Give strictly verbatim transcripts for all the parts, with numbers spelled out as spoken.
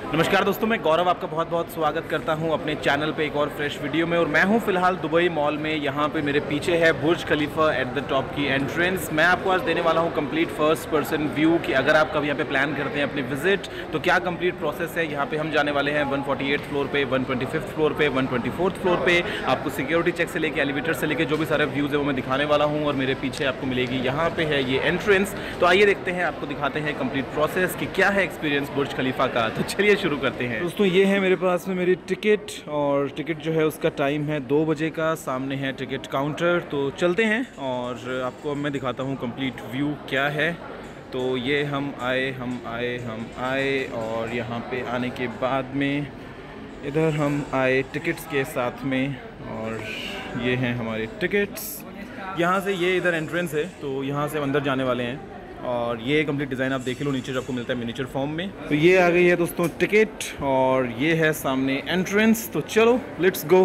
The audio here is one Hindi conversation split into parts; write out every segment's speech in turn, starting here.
नमस्कार दोस्तों, मैं गौरव आपका बहुत बहुत स्वागत करता हूं अपने चैनल पे एक और फ्रेश वीडियो में। और मैं हूं फिलहाल दुबई मॉल में। यहां पे मेरे पीछे है Burj Khalifa at the top की एंट्रेंस। मैं आपको आज देने वाला हूं कंप्लीट फर्स्ट पर्सन व्यू कि अगर आप कभी यहां पे प्लान करते हैं अपनी विजिट तो क्या कंप्लीट प्रोसेस है। यहां पे हम जाने वाले हैं वन फोर्टी एट फ्लोर पे, वन ट्वेंटी फिफ्थ फ्लोर पे, वन ट्वेंटी फोर्थ फ्लोर पे। आपको सिक्योरिटी चेक से लेकर एलिवेटर से लेकर जो भी सारे व्यूज़ है वो मैं दिखाने वाला हूँ। और मेरे पीछे आपको मिलेगी यहाँ पे है ये एंट्रेंस। तो आइए देखते हैं, आपको दिखाते हैं कंप्लीट प्रोसेस कि क्या है एक्सपीरियंस बुर्ज खलीफा का। तो चलिए शुरू करते हैं। दोस्तों ये है मेरे पास में मेरी टिकट, और टिकट जो है उसका टाइम है दो बजे का। सामने है टिकट काउंटर। तो चलते हैं और आपको अब मैं दिखाता हूँ कंप्लीट व्यू क्या है। तो ये हम आए हम आए हम आए और यहाँ पे आने के बाद में इधर हम आए टिकट्स के साथ में, और ये हैं हमारे टिकट्स। यहाँ से ये इधर एंट्रेंस है, तो यहाँ से हम अंदर जाने वाले हैं। और ये कंप्लीट डिज़ाइन आप देख लो, नीचे जो आपको मिलता है मिनीचर फॉर्म में। तो ये आ गई है दोस्तों टिकट, और ये है सामने एंट्रेंस। तो चलो लेट्स गो।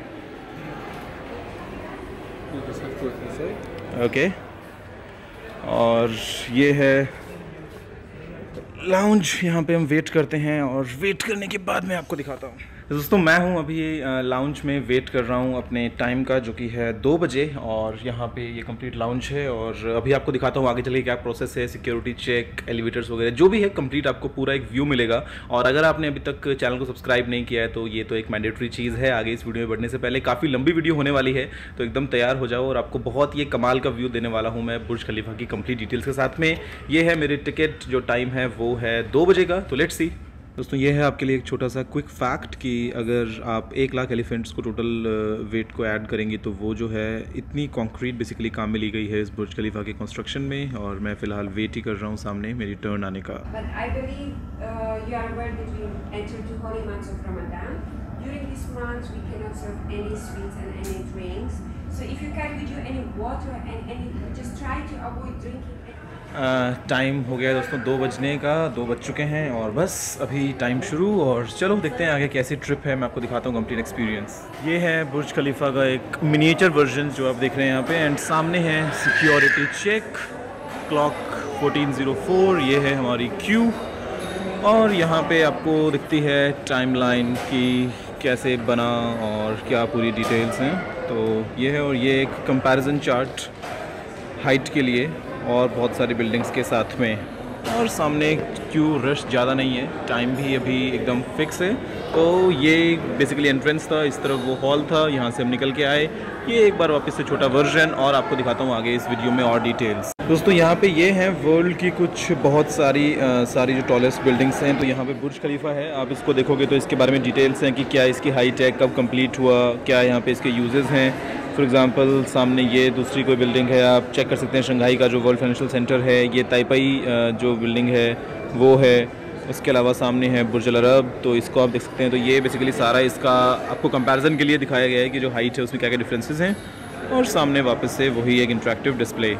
ओके, और ये है लाउंज। यहाँ पे हम वेट करते हैं, और वेट करने के बाद मैं आपको दिखाता हूँ। दोस्तों मैं हूँ अभी लाउंज में, वेट कर रहा हूँ अपने टाइम का जो कि है दो बजे। और यहाँ पे ये कंप्लीट लाउंज है, और अभी आपको दिखाता हूँ आगे चलिए क्या प्रोसेस है। सिक्योरिटी चेक, एलिवेटर्स वगैरह जो भी है कंप्लीट आपको पूरा एक व्यू मिलेगा। और अगर आपने अभी तक चैनल को सब्सक्राइब नहीं किया है तो ये तो एक मैंडेटरी चीज़ है। आगे इस वीडियो में बढ़ने से पहले काफ़ी लंबी वीडियो होने वाली है, तो एकदम तैयार हो जाओ। और आपको बहुत ये कमाल का व्यू देने वाला हूँ मैं बुर्ज खलीफा की कंप्लीट डिटेल्स के साथ में। ये है मेरी टिकट, जो टाइम है वो है दो बजे का। तो लेट्स सी। दोस्तों ये है आपके लिए एक छोटा सा क्विक फैक्ट कि अगर आप एक लाख एलिफेंट्स को टोटल वेट को ऐड करेंगे तो वो जो है इतनी कंक्रीट बेसिकली काम में ली गई है इस बुर्ज खलीफा के कंस्ट्रक्शन में। और मैं फ़िलहाल वेट ही कर रहा हूँ सामने मेरी टर्न आने का। टाइम uh, हो गया दोस्तों दो बजने का, दो बज चुके हैं और बस अभी टाइम शुरू। और चलो देखते हैं आगे कैसी ट्रिप है, मैं आपको दिखाता हूँ कंप्लीट एक्सपीरियंस। ये है बुर्ज खलीफा का एक मिनिएचर वर्जन जो आप देख रहे हैं यहाँ पे। एंड सामने है security check, clock fourteen zero four, ये है हमारी क्यू। और यहाँ पे आपको दिखती है टाइमलाइन की कैसे बना और क्या पूरी डिटेल्स हैं। तो ये है, और ये एक कंपैरिजन चार्ट हाइट के लिए और बहुत सारी बिल्डिंग्स के साथ में। और सामने क्यू रश ज़्यादा नहीं है, टाइम भी अभी एकदम फिक्स है। तो ये बेसिकली एंट्रेंस था, इस तरफ वो हॉल था, यहाँ से हम निकल के आए। ये एक बार वापस से छोटा वर्जन, और आपको दिखाता हूँ आगे इस वीडियो में और डिटेल्स। दोस्तों यहाँ पे ये हैं वर्ल्ड की कुछ बहुत सारी आ, सारी जो टॉलेस्ट बिल्डिंग्स हैं। तो यहाँ पे बुर्ज खलीफा है, आप इसको देखोगे तो इसके बारे में डिटेल्स हैं कि क्या इसकी हाइट है, कब कंप्लीट हुआ, क्या यहाँ पे इसके यूजेस हैं। फॉर एग्ज़ाम्पल सामने ये दूसरी कोई बिल्डिंग है, आप चेक कर सकते हैं, शंघाई का जो वर्ल्ड फाइनेंशियल सेंटर है। ये ताइपाई जो बिल्डिंग है वो है। उसके अलावा सामने है बुर्ज अल अरब, तो इसको आप देख सकते हैं। तो ये बेसिकली सारा इसका आपको कंपैरिजन के लिए दिखाया गया है कि जो हाइट है उसमें क्या क्या डिफरेंसेस हैं। और सामने वापस से वही एक इंटरेक्टिव डिस्प्ले।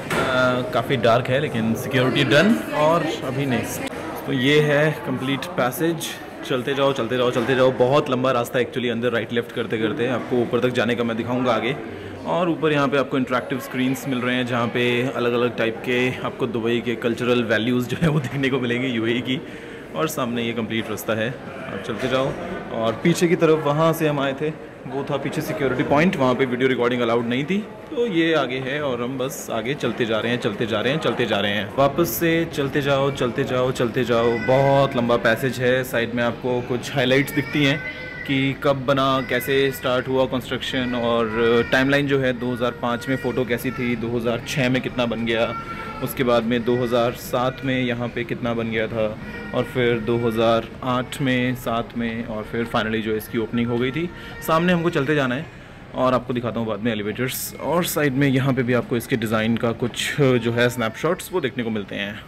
काफ़ी डार्क है लेकिन सिक्योरिटी डन। और अभी नेक्स्ट तो ये है कंप्लीट पैसेज। चलते जाओ चलते जाओ चलते जाओ, बहुत लंबा रास्ता एक्चुअली अंदर राइट लेफ्ट करते करते। आपको ऊपर तक जाने का मैं दिखाऊंगा आगे। और ऊपर यहाँ पे आपको इंटरेक्टिव स्क्रीन्स मिल रहे हैं जहाँ पे अलग अलग टाइप के आपको दुबई के कल्चरल वैल्यूज़ जो है वो देखने को मिलेंगे यूएई की। और सामने ये कंप्लीट रास्ता है, आप चलते जाओ। और पीछे की तरफ वहाँ से हम आए थे, वो था पीछे सिक्योरिटी पॉइंट, वहाँ पे वीडियो रिकॉर्डिंग अलाउड नहीं थी। तो ये आगे है, और हम बस आगे चलते जा रहे हैं चलते जा रहे हैं चलते जा रहे हैं वापस से चलते जाओ चलते जाओ चलते जाओ। बहुत लंबा पैसेज है। साइड में आपको कुछ हाइलाइट्स दिखती हैं कि कब बना, कैसे स्टार्ट हुआ कंस्ट्रक्शन, और टाइमलाइन जो है दो हज़ार पाँच में फ़ोटो कैसी थी, दो हज़ार छह में कितना बन गया, उसके बाद में दो हज़ार सात में यहाँ पे कितना बन गया था, और फिर दो हज़ार आठ में, सात में, और फिर फाइनली जो इसकी ओपनिंग हो गई थी। सामने हमको चलते जाना है और आपको दिखाता हूँ बाद में एलिवेटर्स। और साइड में यहाँ पे भी आपको इसके डिज़ाइन का कुछ जो है स्नैपशॉट्स वो देखने को मिलते हैं।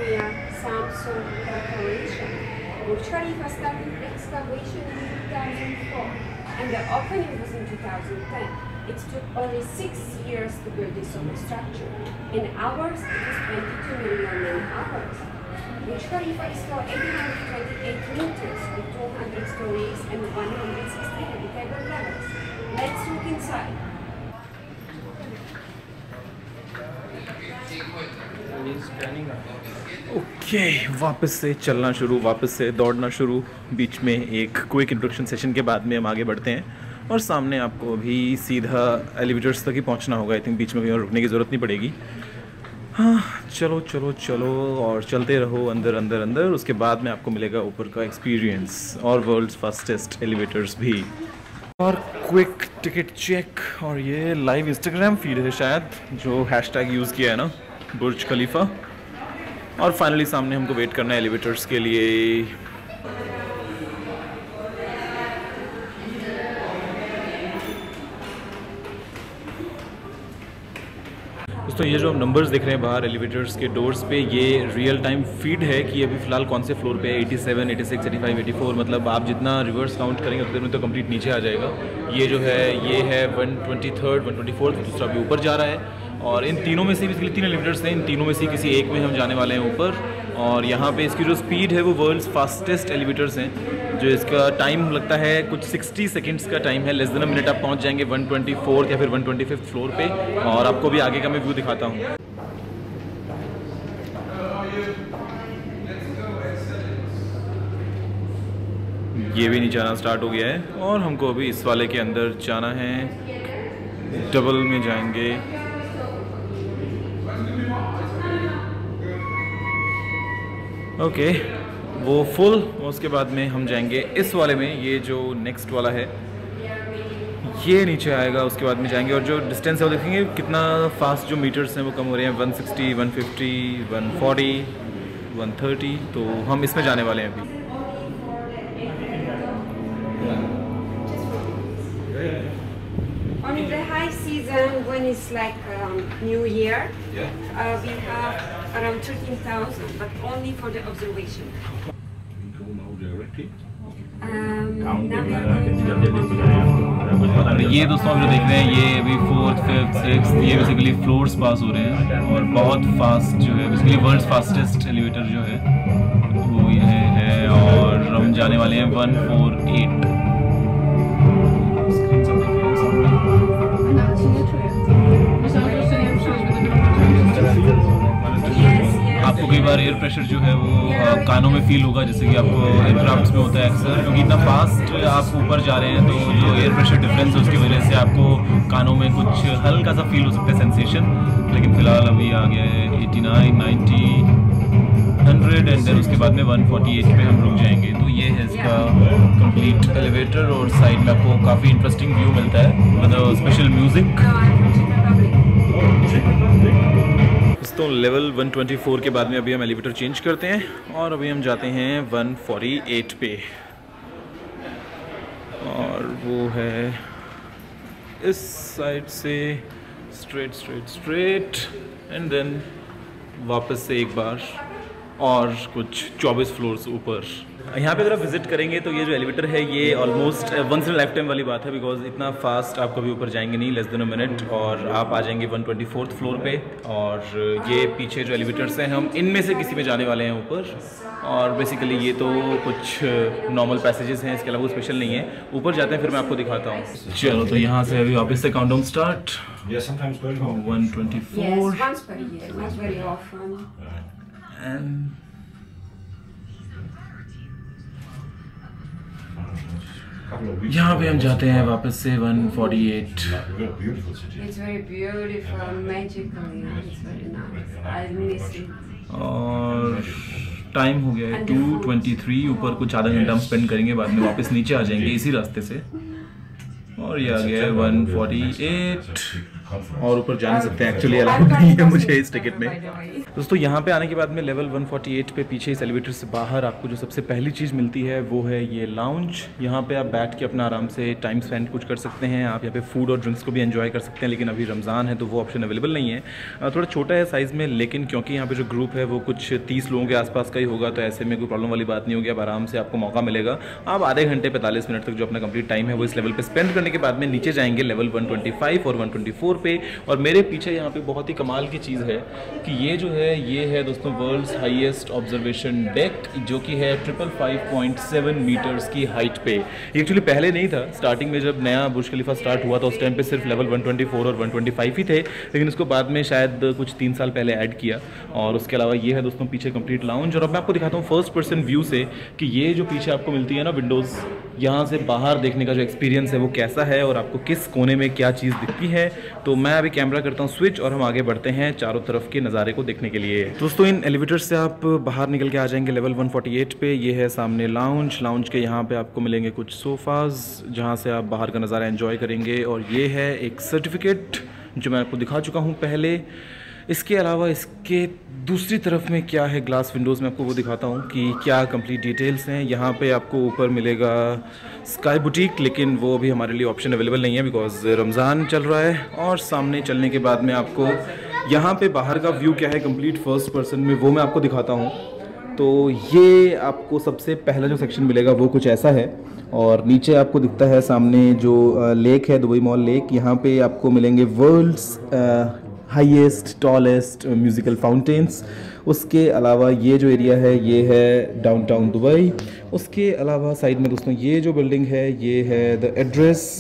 And the opening was in two thousand ten. It took only six years to build this sort of structure. In hours, it was twenty-two million man hours. Burj Khalifa is for eight hundred twenty-eight meters with two hundred stories and one hundred sixty habitable levels. Let's look inside. Okay, वापस से चलना शुरू, वापस से दौड़ना शुरू। बीच में एक क्विक इंट्रोडक्शन सेशन के बाद में हम आगे बढ़ते हैं और सामने आपको अभी सीधा एलिवेटर्स तक ही पहुंचना होगा। आई थिंक बीच में कहीं और रुकने की ज़रूरत नहीं पड़ेगी। हाँ, चलो चलो चलो और चलते रहो अंदर अंदर अंदर। उसके बाद में आपको मिलेगा ऊपर का एक्सपीरियंस और वर्ल्ड्स फास्टेस्ट एलिवेटर्स भी और क्विक टिकट चेक। और ये लाइव इंस्टाग्राम फीड है शायद, जो हैशटैग यूज़ किया है ना, बुर्ज खलीफा। और फाइनली सामने हमको वेट करना है एलिवेटर्स के लिए। दोस्तों ये जो हम नंबर्स देख रहे हैं बाहर एलिवेटर्स के डोर्स पे, ये रियल टाइम फीड है कि अभी फ़िलहाल कौन से फ्लोर पे है। सत्तासी, छियासी, पचासी, चौरासी, मतलब आप जितना रिवर्स काउंट करेंगे उतने में तो कंप्लीट नीचे आ जाएगा। ये जो है ये है one twenty third, one twenty fourth, दूसरा भी ऊपर जा रहा है। और इन तीनों में से बेसिकली तीन एलिवेटर्स हैं, इन तीनों में से किसी एक में हम जाने वाले हैं ऊपर। और यहाँ पे इसकी जो स्पीड है वो वर्ल्ड्स फास्टेस्ट एलिवेटर्स हैं, जो इसका टाइम लगता है कुछ साठ सेकंड्स का टाइम है। लेस देन अ मिनट आप पहुँच जाएंगे वन ट्वेंटी फोर्थ या फिर वन ट्वेंटी फिफ्थ फ्लोर पे। और आपको भी आगे का मैं व्यू दिखाता हूँ। ये भी नीचे आना स्टार्ट हो गया है और हमको अभी इस वाले के अंदर जाना है। डबल में जाएंगे। ओके okay, वो फुल। उसके बाद में हम जाएंगे इस वाले में, ये जो नेक्स्ट वाला है ये नीचे आएगा। उसके बाद में जाएंगे और जो डिस्टेंस है वो देखेंगे कितना फास्ट जो मीटर्स हैं वो कम हो रहे हैं। One sixty, one fifty, one forty, one thirty. तो हम इसमें जाने वाले हैं अभी। On the high season, when it's like um, New Year, yeah. uh, we have around thirteen thousand, but only for the observation. We go now directly. Um, now we are going to ये दोस्तों अभी जो देख रहे हैं ये अभी फोर्थ, फिफ्थ, सिक्स्थ, ये बेसिकली फ्लोर्स पास हो रहे हैं और बहुत फास्ट जो है, बेसिकली वर्ल्ड्स फास्टेस्ट एलिवेटर जो है वो ये है। और हम जाने वाले हैं वन फोर एट। आपको कई बार एयर प्रेशर जो है वो कानों में फील होगा, जैसे कि आपको एयरक्राफ्ट्स में होता है अक्सर, क्योंकि इतना फास्ट आप ऊपर जा रहे हैं तो जो एयर प्रेशर डिफरेंस है उसकी वजह से आपको कानों में कुछ हल्का सा फील हो सकता है सेंसेशन। लेकिन फ़िलहाल अभी आ गया है eighty nine, ninety, hundred and then उसके बाद में वन फोर्टी एट पे हम रुक जाएंगे। तो ये है इसका कंप्लीट एलिवेटर और साइड में आपको काफ़ी इंटरेस्टिंग व्यू मिलता है, मतलब स्पेशल म्यूज़िक। तो लेवल वन ट्वेंटी फोर के बाद में अभी हम एलिवेटर चेंज करते हैं और अभी हम जाते हैं वन फोर्टी एट पे। और वो है इस साइड से straight straight straight and then वापस से एक बार और कुछ चौबीस फ्लोर्स ऊपर। यहाँ पे अगर आप विजिट करेंगे तो ये जो एलिवेटर है ये almost once in life time वाली बात है, बिकॉज इतना फास्ट आप कभी ऊपर जाएंगे नहीं, लेस देन अ मिनट, और आप आ जाएंगे वन ट्वेंटी फोर्थ फ्लोर पे। और ये पीछे जो एलिवेटर्स हैं हम इनमें से किसी में जाने वाले हैं ऊपर। और बेसिकली ये तो कुछ नॉर्मल पैसेजेस हैं, इसके अलावा स्पेशल नहीं है। ऊपर जाते हैं फिर मैं आपको दिखाता हूँ। चलो तो यहाँ से अभी वापस से countdown start. One twenty four yes, once per year, not very often. And यहाँ पे हम जाते हैं वापस से one forty eight. It's very beautiful, magically. It's very nice. I miss it. और टाइम हो गया है टू ट्वेंटी थ्री। ऊपर कुछ आधा घंटा हम स्पेंड करेंगे, बाद में वापस नीचे आ जाएंगे इसी रास्ते से। और ये आ गया है वन फोर्टी एट और ऊपर जा नहीं सकते हैं एक्चुअली, अलाउड नहीं है मुझे इस टिकट में। दोस्तों यहाँ पे आने के बाद में लेवल वन फोर्टी एट पे पीछे इस एलिवेटर से बाहर आपको जो सबसे पहली चीज़ मिलती है वो है ये लाउंज। यहाँ पे आप बैठ के अपना आराम से टाइम स्पेंड कुछ कर सकते हैं। आप यहाँ पे फूड और ड्रिंक्स को भी एंजॉय कर सकते हैं, लेकिन अभी रमज़ान है तो वो ऑप्शन अवेलेबल नहीं है। थोड़ा छोटा है साइज़ में, लेकिन क्योंकि यहाँ पर जो ग्रुप है वो कुछ तीस लोगों के आसपास का ही होगा, तो ऐसे में कोई प्रॉब्लम वाली बात नहीं होगी। अब आराम से आपको मौका मिलेगा। आप आधे घंटे पैंतालीस मिनट तक जो अपना कंप्लीट टाइम है वो इस लेवल पर स्पेंड करने के बाद में नीचे जाएंगे लेवल वन ट्वेंटी फाइव और वन ट्वेंटी फोर पे। और मेरे पीछे यहाँ पे बहुत ही कमाल की चीज़ है कि ये जो है है ये है दोस्तों वर्ल्ड्स हाईएस्ट ऑब्जर्वेशन डेक, जो कि है triple five point seven metres की हाइट पे। एक्चुअली पहले नहीं था, स्टार्टिंग में जब नया बुर्ज खलीफा स्टार्ट हुआ था उस टाइम पे सिर्फ लेवल वन ट्वेंटी फोर और वन ट्वेंटी फाइव ही थे, लेकिन उसको बाद में शायद कुछ तीन साल पहले ऐड किया। और उसके अलावा ये है दोस्तों पीछे कंप्लीट लाउंज। और अब मैं आपको दिखाता हूँ फर्स्ट पर्सन व्यू से कि ये जो पीछे आपको मिलती है ना विंडोज़, यहाँ से बाहर देखने का जो एक्सपीरियंस है वो कैसा है और आपको किस कोने में क्या चीज़ दिखती है। तो मैं अभी कैमरा करता हूँ स्विच और हम आगे बढ़ते हैं चारों तरफ के नज़ारे को देखने के लिए। दोस्तों इन एलिवेटर से आप बाहर निकल के आ जाएंगे लेवल वन फोर्टी एट पे। ये है सामने लाउंज। लाउंज के यहाँ पे आपको मिलेंगे कुछ सोफ़ाज़ जहाँ से आप बाहर का नज़ारा एंजॉय करेंगे। और ये है एक सर्टिफिकेट जो मैं आपको दिखा चुका हूँ पहले। इसके अलावा इसके दूसरी तरफ में क्या है ग्लास विंडोज़ में आपको वो दिखाता हूँ कि क्या कंप्लीट डिटेल्स हैं। यहाँ पे आपको ऊपर मिलेगा स्काई बुटीक, लेकिन वो अभी हमारे लिए ऑप्शन अवेलेबल नहीं है बिकॉज रमज़ान चल रहा है। और सामने चलने के बाद में आपको यहाँ पे बाहर का व्यू क्या है कंप्लीट फर्स्ट पर्सन में वो मैं आपको दिखाता हूँ। तो ये आपको सबसे पहला जो सेक्शन मिलेगा वो कुछ ऐसा है। और नीचे आपको दिखता है सामने जो लेक है दुबई मॉल लेक, यहाँ पे आपको मिलेंगे world's highest tallest musical fountains. उसके अलावा ये जो एरिया है ये है डाउनटाउन दुबई। उसके अलावा साइड में दोस्तों ये जो बिल्डिंग है ये है द एड्रेस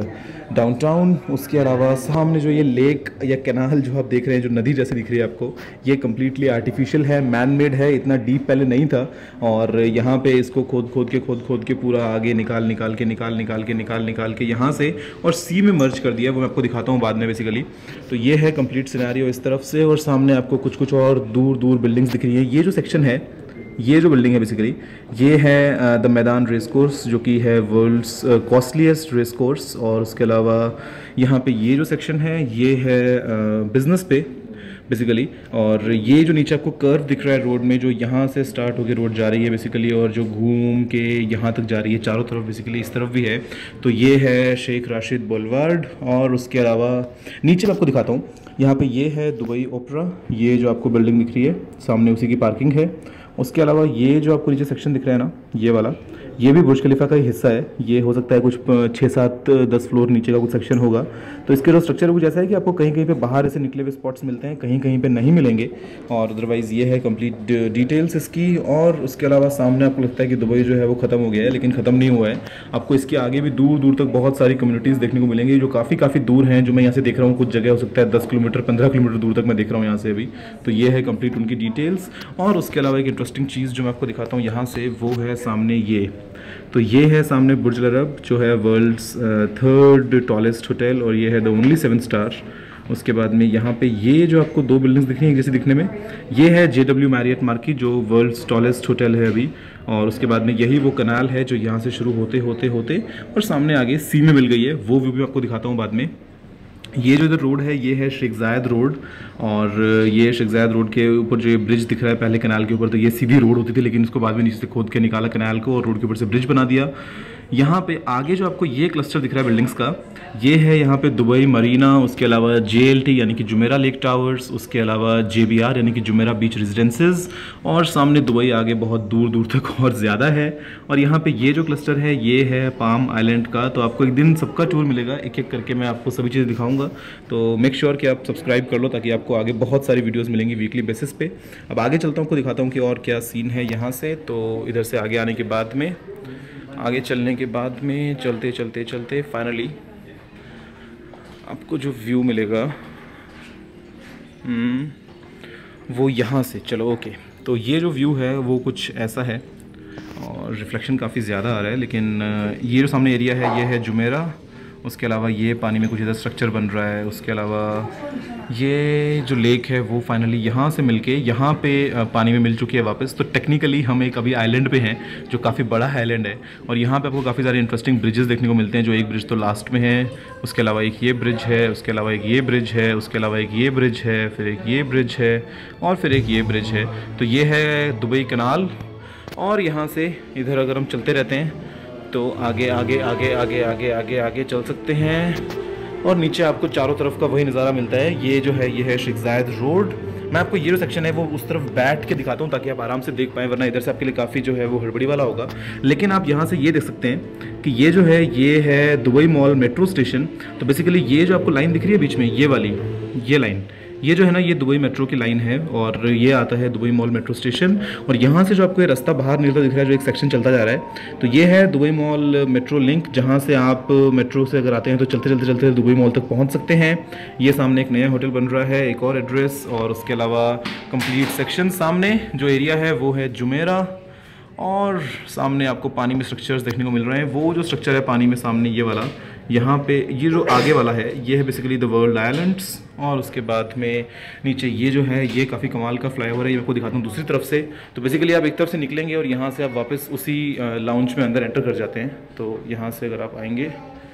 डाउनटाउन। उसके अलावा सामने जो ये लेक या कैनाल जो आप देख रहे हैं, जो नदी जैसे दिख रही है आपको, ये कम्प्लीटली आर्टिफिशियल है, मैन मेड है, इतना डीप पहले नहीं था। और यहाँ पे इसको खोद खोद के खोद खोद के पूरा आगे निकाल निकाल के निकाल निकाल के निकाल निकाल के यहाँ से और सी में मर्ज कर दिया। वो मैं आपको दिखाता हूँ बाद में बेसिकली। तो ये है कंप्लीट सिनेरियो इस तरफ से। और सामने आपको कुछ कुछ और दूर दूर बिल्डिंग्स दिख रही हैं। ये जो सेक्शन है, ये जो बिल्डिंग है बेसिकली ये है द मैदान रेस कोर्स, जो कि है वर्ल्ड्स कॉस्टलीस्ट रेस कोर्स। और उसके अलावा यहाँ पे ये जो सेक्शन है ये है बिजनेस पे बेसिकली। और ये जो नीचे आपको कर्व दिख रहा है रोड में, जो यहाँ से स्टार्ट होकर रोड जा रही है बेसिकली और जो घूम के यहाँ तक जा रही है चारों तरफ बेसिकली, इस तरफ भी है। तो ये है शेख राशिद बुलवार्ड। और उसके अलावा नीचे मैं आपको दिखाता हूँ, यहाँ पे ये है दुबई ओपरा। ये जो आपको बिल्डिंग दिख रही है सामने उसी की पार्किंग है। उसके अलावा ये जो आपको नीचे सेक्शन दिख रहा है ना, ये वाला, ये भी बुर्ज खलीफा का ही हिस्सा है। ये हो सकता है कुछ छः सात दस फ्लोर नीचे का कुछ सेक्शन होगा। तो इसके जो स्ट्रक्चर कुछ ऐसा है कि आपको कहीं कहीं पे बाहर ऐसे निकले हुए स्पॉट्स मिलते हैं, कहीं कहीं पे नहीं मिलेंगे। और अदरवाइज़ ये है कंप्लीट डिटेल्स इसकी। और उसके अलावा सामने आपको लगता है कि दुबई जो है वो ख़त्म हो गया है, लेकिन ख़त्म नहीं हुआ है। आपको इसके आगे भी दूर दूर तक बहुत सारी कम्युनिटीज़ देखने को मिलेंगी जो काफ़ी काफ़ी दूर हैं। जो मैं यहाँ से देख रहा हूँ कुछ जगह हो सकता है दस किलोमीटर पंद्रह किलोमीटर दूर तक मैं देख रहा हूँ यहाँ से अभी। तो ये है कंप्लीट उनकी डिटेल्स। और उसके अलावा एक इंटरेस्टिंग चीज़ जो मैं आपको दिखाता हूँ यहाँ से, वो है सामने ये। तो ये है सामने बुर्ज अल अरब जो है वर्ल्ड्स थर्ड टॉलेस्ट होटल, और ये है द ओनली सेवन स्टार। उसके बाद में यहाँ पे ये जो आपको दो बिल्डिंग्स दिख रही हैं जैसे दिखने में, ये है जे डब्ल्यू मैरियट मार्की जो वर्ल्ड्स टॉलेस्ट होटल है अभी। और उसके बाद में यही वो कनाल है जो यहाँ से शुरू होते होते होते और सामने आगे सी में मिल गई है। वो व्यू भी आपको दिखाता हूँ बाद में। ये जो इधर रोड है ये है शेख जायद रोड। और ये शेख जायद रोड के ऊपर जो ये ब्रिज दिख रहा है पहले कनाल के ऊपर, तो ये सीधी रोड होती थी, लेकिन इसको बाद में नीचे से खोद के निकाला कनाल को और रोड के ऊपर से ब्रिज बना दिया। यहाँ पे आगे जो आपको ये क्लस्टर दिख रहा है बिल्डिंग्स का, ये है यहाँ पे दुबई मरीना। उसके अलावा जे एल टी यानी कि जुमेरा लेक टावर्स। उसके अलावा जे बी आर यानी कि जुमेरा बीच रेजिडेंसेज। और सामने दुबई आगे बहुत दूर दूर तक और ज़्यादा है। और यहाँ पे ये जो क्लस्टर है ये है पाम आइलैंड का। तो आपको एक दिन सबका टूर मिलेगा, एक एक करके मैं आपको सभी चीज़ें दिखाऊंगा। तो मेक श्योर कि आप सब्सक्राइब कर लो ताकि आपको आगे बहुत सारी वीडियोज़ मिलेंगी वीकली बेसिस पे। अब आगे चलता हूँ, आपको दिखाता हूँ कि और क्या सीन है यहाँ से। तो इधर से आगे आने के बाद में, आगे चलने के बाद में चलते चलते चलते फाइनली आपको जो व्यू मिलेगा वो यहाँ से। चलो ओके, तो ये जो व्यू है वो कुछ ऐसा है और रिफ्लेक्शन काफ़ी ज़्यादा आ रहा है, लेकिन ये जो सामने एरिया है ये है जुमेरा। उसके अलावा ये पानी में कुछ इधर स्ट्रक्चर बन रहा है। उसके अलावा ये जो लेक है वो फाइनली यहाँ से मिलके यहाँ पे पानी में मिल चुकी है वापस। तो टेक्निकली हम एक अभी आइलैंड पे हैं जो काफ़ी बड़ा आइलैंड है। और यहाँ पे आपको काफ़ी सारे इंटरेस्टिंग ब्रिजेस देखने को मिलते हैं, जो एक ब्रिज तो लास्ट में है, उसके अलावा एक ये ब्रिज है, उसके अलावा एक ये ब्रिज है, उसके अलावा एक ये ब्रिज है, फिर एक ये ब्रिज है और फिर एक ये ब्रिज है। तो ये है दुबई कनाल। और यहाँ से इधर अगर हम चलते रहते हैं तो आगे आगे आगे आगे आगे आगे आगे चल सकते हैं। और नीचे आपको चारों तरफ का वही नज़ारा मिलता है। ये जो है ये है शेख जायद रोड। मैं आपको ये जो सेक्शन है वो उस तरफ बैठ के दिखाता हूँ ताकि आप आराम से देख पाएँ, वरना इधर से आपके लिए काफ़ी जो है वो हड़बड़ी वाला होगा। लेकिन आप यहाँ से ये देख सकते हैं कि ये जो है ये है दुबई मॉल मेट्रो स्टेशन। तो बेसिकली ये जो आपको लाइन दिख रही है बीच में, ये वाली ये लाइन, ये जो है ना, ये दुबई मेट्रो की लाइन है और ये आता है दुबई मॉल मेट्रो स्टेशन। और यहाँ से जो आपको ये रास्ता बाहर निकलता दिख रहा है, जो एक सेक्शन चलता जा रहा है, तो ये है दुबई मॉल मेट्रो लिंक, जहाँ से आप मेट्रो से अगर आते हैं तो चलते चलते चलते दुबई मॉल तक पहुँच सकते हैं। ये सामने एक नया होटल बन रहा है, एक और एड्रेस, और उसके अलावा कंप्लीट सेक्शन। सामने जो एरिया है वो है जुमेरा, और सामने आपको पानी में स्ट्रक्चर्स देखने को मिल रहे हैं। वो जो स्ट्रक्चर है पानी में सामने ये वाला, यहाँ पे ये जो आगे वाला है ये है बेसिकली द वर्ल्ड आइलैंड्स। और उसके बाद में नीचे ये जो है ये काफ़ी कमाल का फ्लाईओवर है, ये आपको दिखाता हूँ दूसरी तरफ से। तो बेसिकली आप एक तरफ से निकलेंगे और यहाँ से आप वापस उसी लाउंज में अंदर एंटर कर जाते हैं। तो यहाँ से अगर आप आएंगे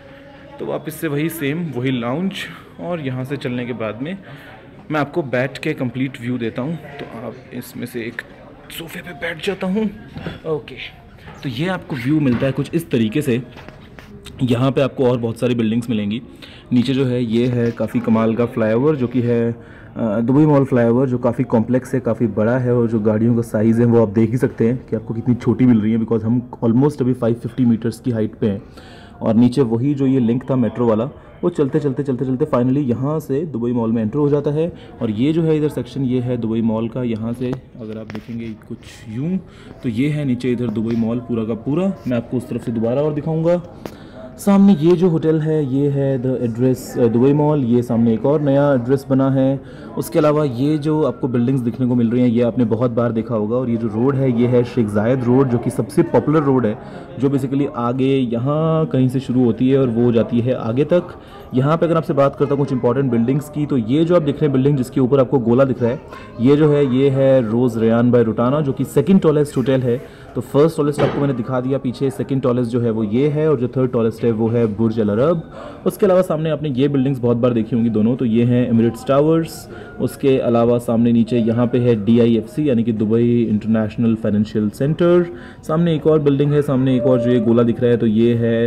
तो वापस से वही सेम वही लाउंज, और यहाँ से चलने के बाद में मैं आपको बैठ के कंप्लीट व्यू देता हूँ। तो आप इसमें से एक सोफे पे बैठ जाता हूँ। ओके, तो ये आपको व्यू मिलता है कुछ इस तरीके से। यहाँ पे आपको और बहुत सारी बिल्डिंग्स मिलेंगी। नीचे जो है ये है काफ़ी कमाल का फ्लाईओवर, जो कि है दुबई मॉल फ्लाईओवर, जो काफ़ी कॉम्प्लेक्स है, काफ़ी बड़ा है, और जो गाड़ियों का साइज़ है वो आप देख ही सकते हैं कि आपको कितनी छोटी मिल रही है, बिकॉज हम ऑलमोस्ट अभी फाइव फिफ्टी मीटर्स की हाइट पे हैं। और नीचे वही जो ये लिंक था मेट्रो वाला, वो चलते चलते चलते चलते फाइनली यहाँ से दुबई मॉल में एंटर हो जाता है। और ये जो है इधर सेक्शन ये है दुबई मॉल का। यहाँ से अगर आप देखेंगे कुछ यूँ, तो ये है नीचे इधर दुबई मॉल पूरा का पूरा। मैं आपको उस तरफ से दोबारा और दिखाऊंगा। सामने ये जो होटल है ये है द एड्रेस दुबई मॉल। ये सामने एक और नया एड्रेस बना है। उसके अलावा ये जो आपको बिल्डिंग्स दिखने को मिल रही हैं ये आपने बहुत बार देखा होगा। और ये जो रोड है ये है शेख जायद रोड, जो कि सबसे पॉपुलर रोड है, जो बेसिकली आगे यहाँ कहीं से शुरू होती है और वो जाती है आगे तक। यहाँ पे अगर आपसे बात करता हूँ कुछ इंपॉर्टेंट बिल्डिंग्स की, तो ये जो आप देख रहे हैं बिल्डिंग जिसके ऊपर आपको गोला दिख रहा है, ये जो है ये है रोज़ रेयान बाय रुटाना, जो कि सेकंड टॉलेस्ट होटल है। तो फर्स्ट टॉलेस्ट आपको मैंने दिखा दिया पीछे, सेकंड टॉलेस्ट जो है वो ये है, और जो थर्ड टॉलेस्ट है वो है बुर्ज अल अरब। उसके अलावा सामने आपने ये बिल्डिंग्स बहुत बार देखी होंगी दोनों, तो ये हैं एमिरेट्स टावर्स। उसके अलावा सामने नीचे यहाँ पे है डी आई एफ सी, यानी कि दुबई इंटरनेशनल फाइनेंशियल सेंटर। सामने एक और बिल्डिंग है, सामने एक और जो ये गोला दिख रहा है, तो ये है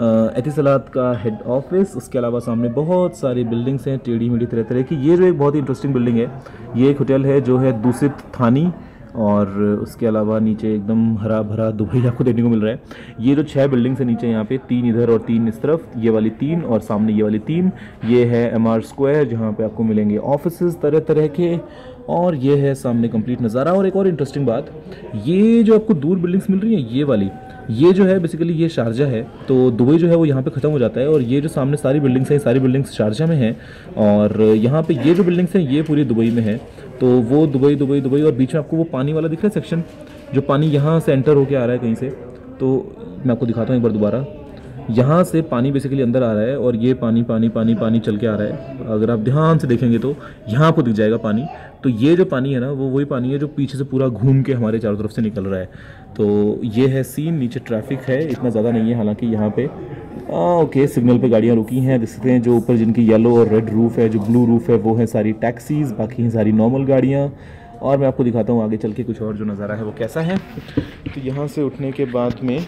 एतिसलात का हेड ऑफिस। उसके अलावा सामने बहुत सारी बिल्डिंग्स हैं टेढ़ी मेढ़ी तरह तरह की। ये जो एक बहुत ही इंटरेस्टिंग बिल्डिंग है, ये एक होटल है जो है दूसित थानी। और उसके अलावा नीचे एकदम हरा भरा दुबई आपको देखने को मिल रहा है। ये जो छह बिल्डिंग्स है नीचे, यहाँ पे तीन इधर और तीन इस तरफ, ये वाली तीन और सामने ये वाली तीन, ये है एम आर स्क्वायर, जहाँ पे आपको मिलेंगे ऑफिसेज तरह तरह के। और ये है सामने कंप्लीट नज़ारा। और एक और इंटरेस्टिंग बात, ये जो आपको दूर बिल्डिंग्स मिल रही हैं ये वाली, ये जो है बेसिकली ये शारजा है। तो दुबई जो है वो यहाँ पे ख़त्म हो जाता है, और ये जो सामने सारी बिल्डिंग्स हैं सारी बिल्डिंग्स शारजा में हैं। और यहाँ पे ये जो बिल्डिंग्स हैं ये पूरी दुबई में है। तो वो दुबई दुबई दुबई और बीच में आपको वो पानी वाला दिख रहा है सेक्शन, जो पानी यहाँ से एंटर होके आ रहा है कहीं से। तो मैं आपको दिखाता हूँ एक बार दोबारा। यहाँ से पानी बेसिकली अंदर आ रहा है, और ये पानी पानी पानी पानी चल के आ रहा है। अगर आप ध्यान से देखेंगे तो यहाँ आपको दिख जाएगा पानी। तो ये जो पानी है ना वो वही पानी है जो पीछे से पूरा घूम के हमारे चारों तरफ से निकल रहा है। तो ये है सीन। नीचे ट्रैफिक है, इतना ज़्यादा नहीं है हालांकि यहाँ पे। आ, ओके, सिग्नल पे गाड़ियाँ रुकी हैं, देख सकते हैं। जो ऊपर जिनकी येलो और रेड रूफ़ है, जो ब्लू रूफ़ है, वो है सारी टैक्सीज़, बाकी हैं सारी नॉर्मल गाड़ियाँ। और मैं आपको दिखाता हूँ आगे चल के कुछ और जो नज़ारा है वो कैसा है। तो यहाँ से उठने के बाद में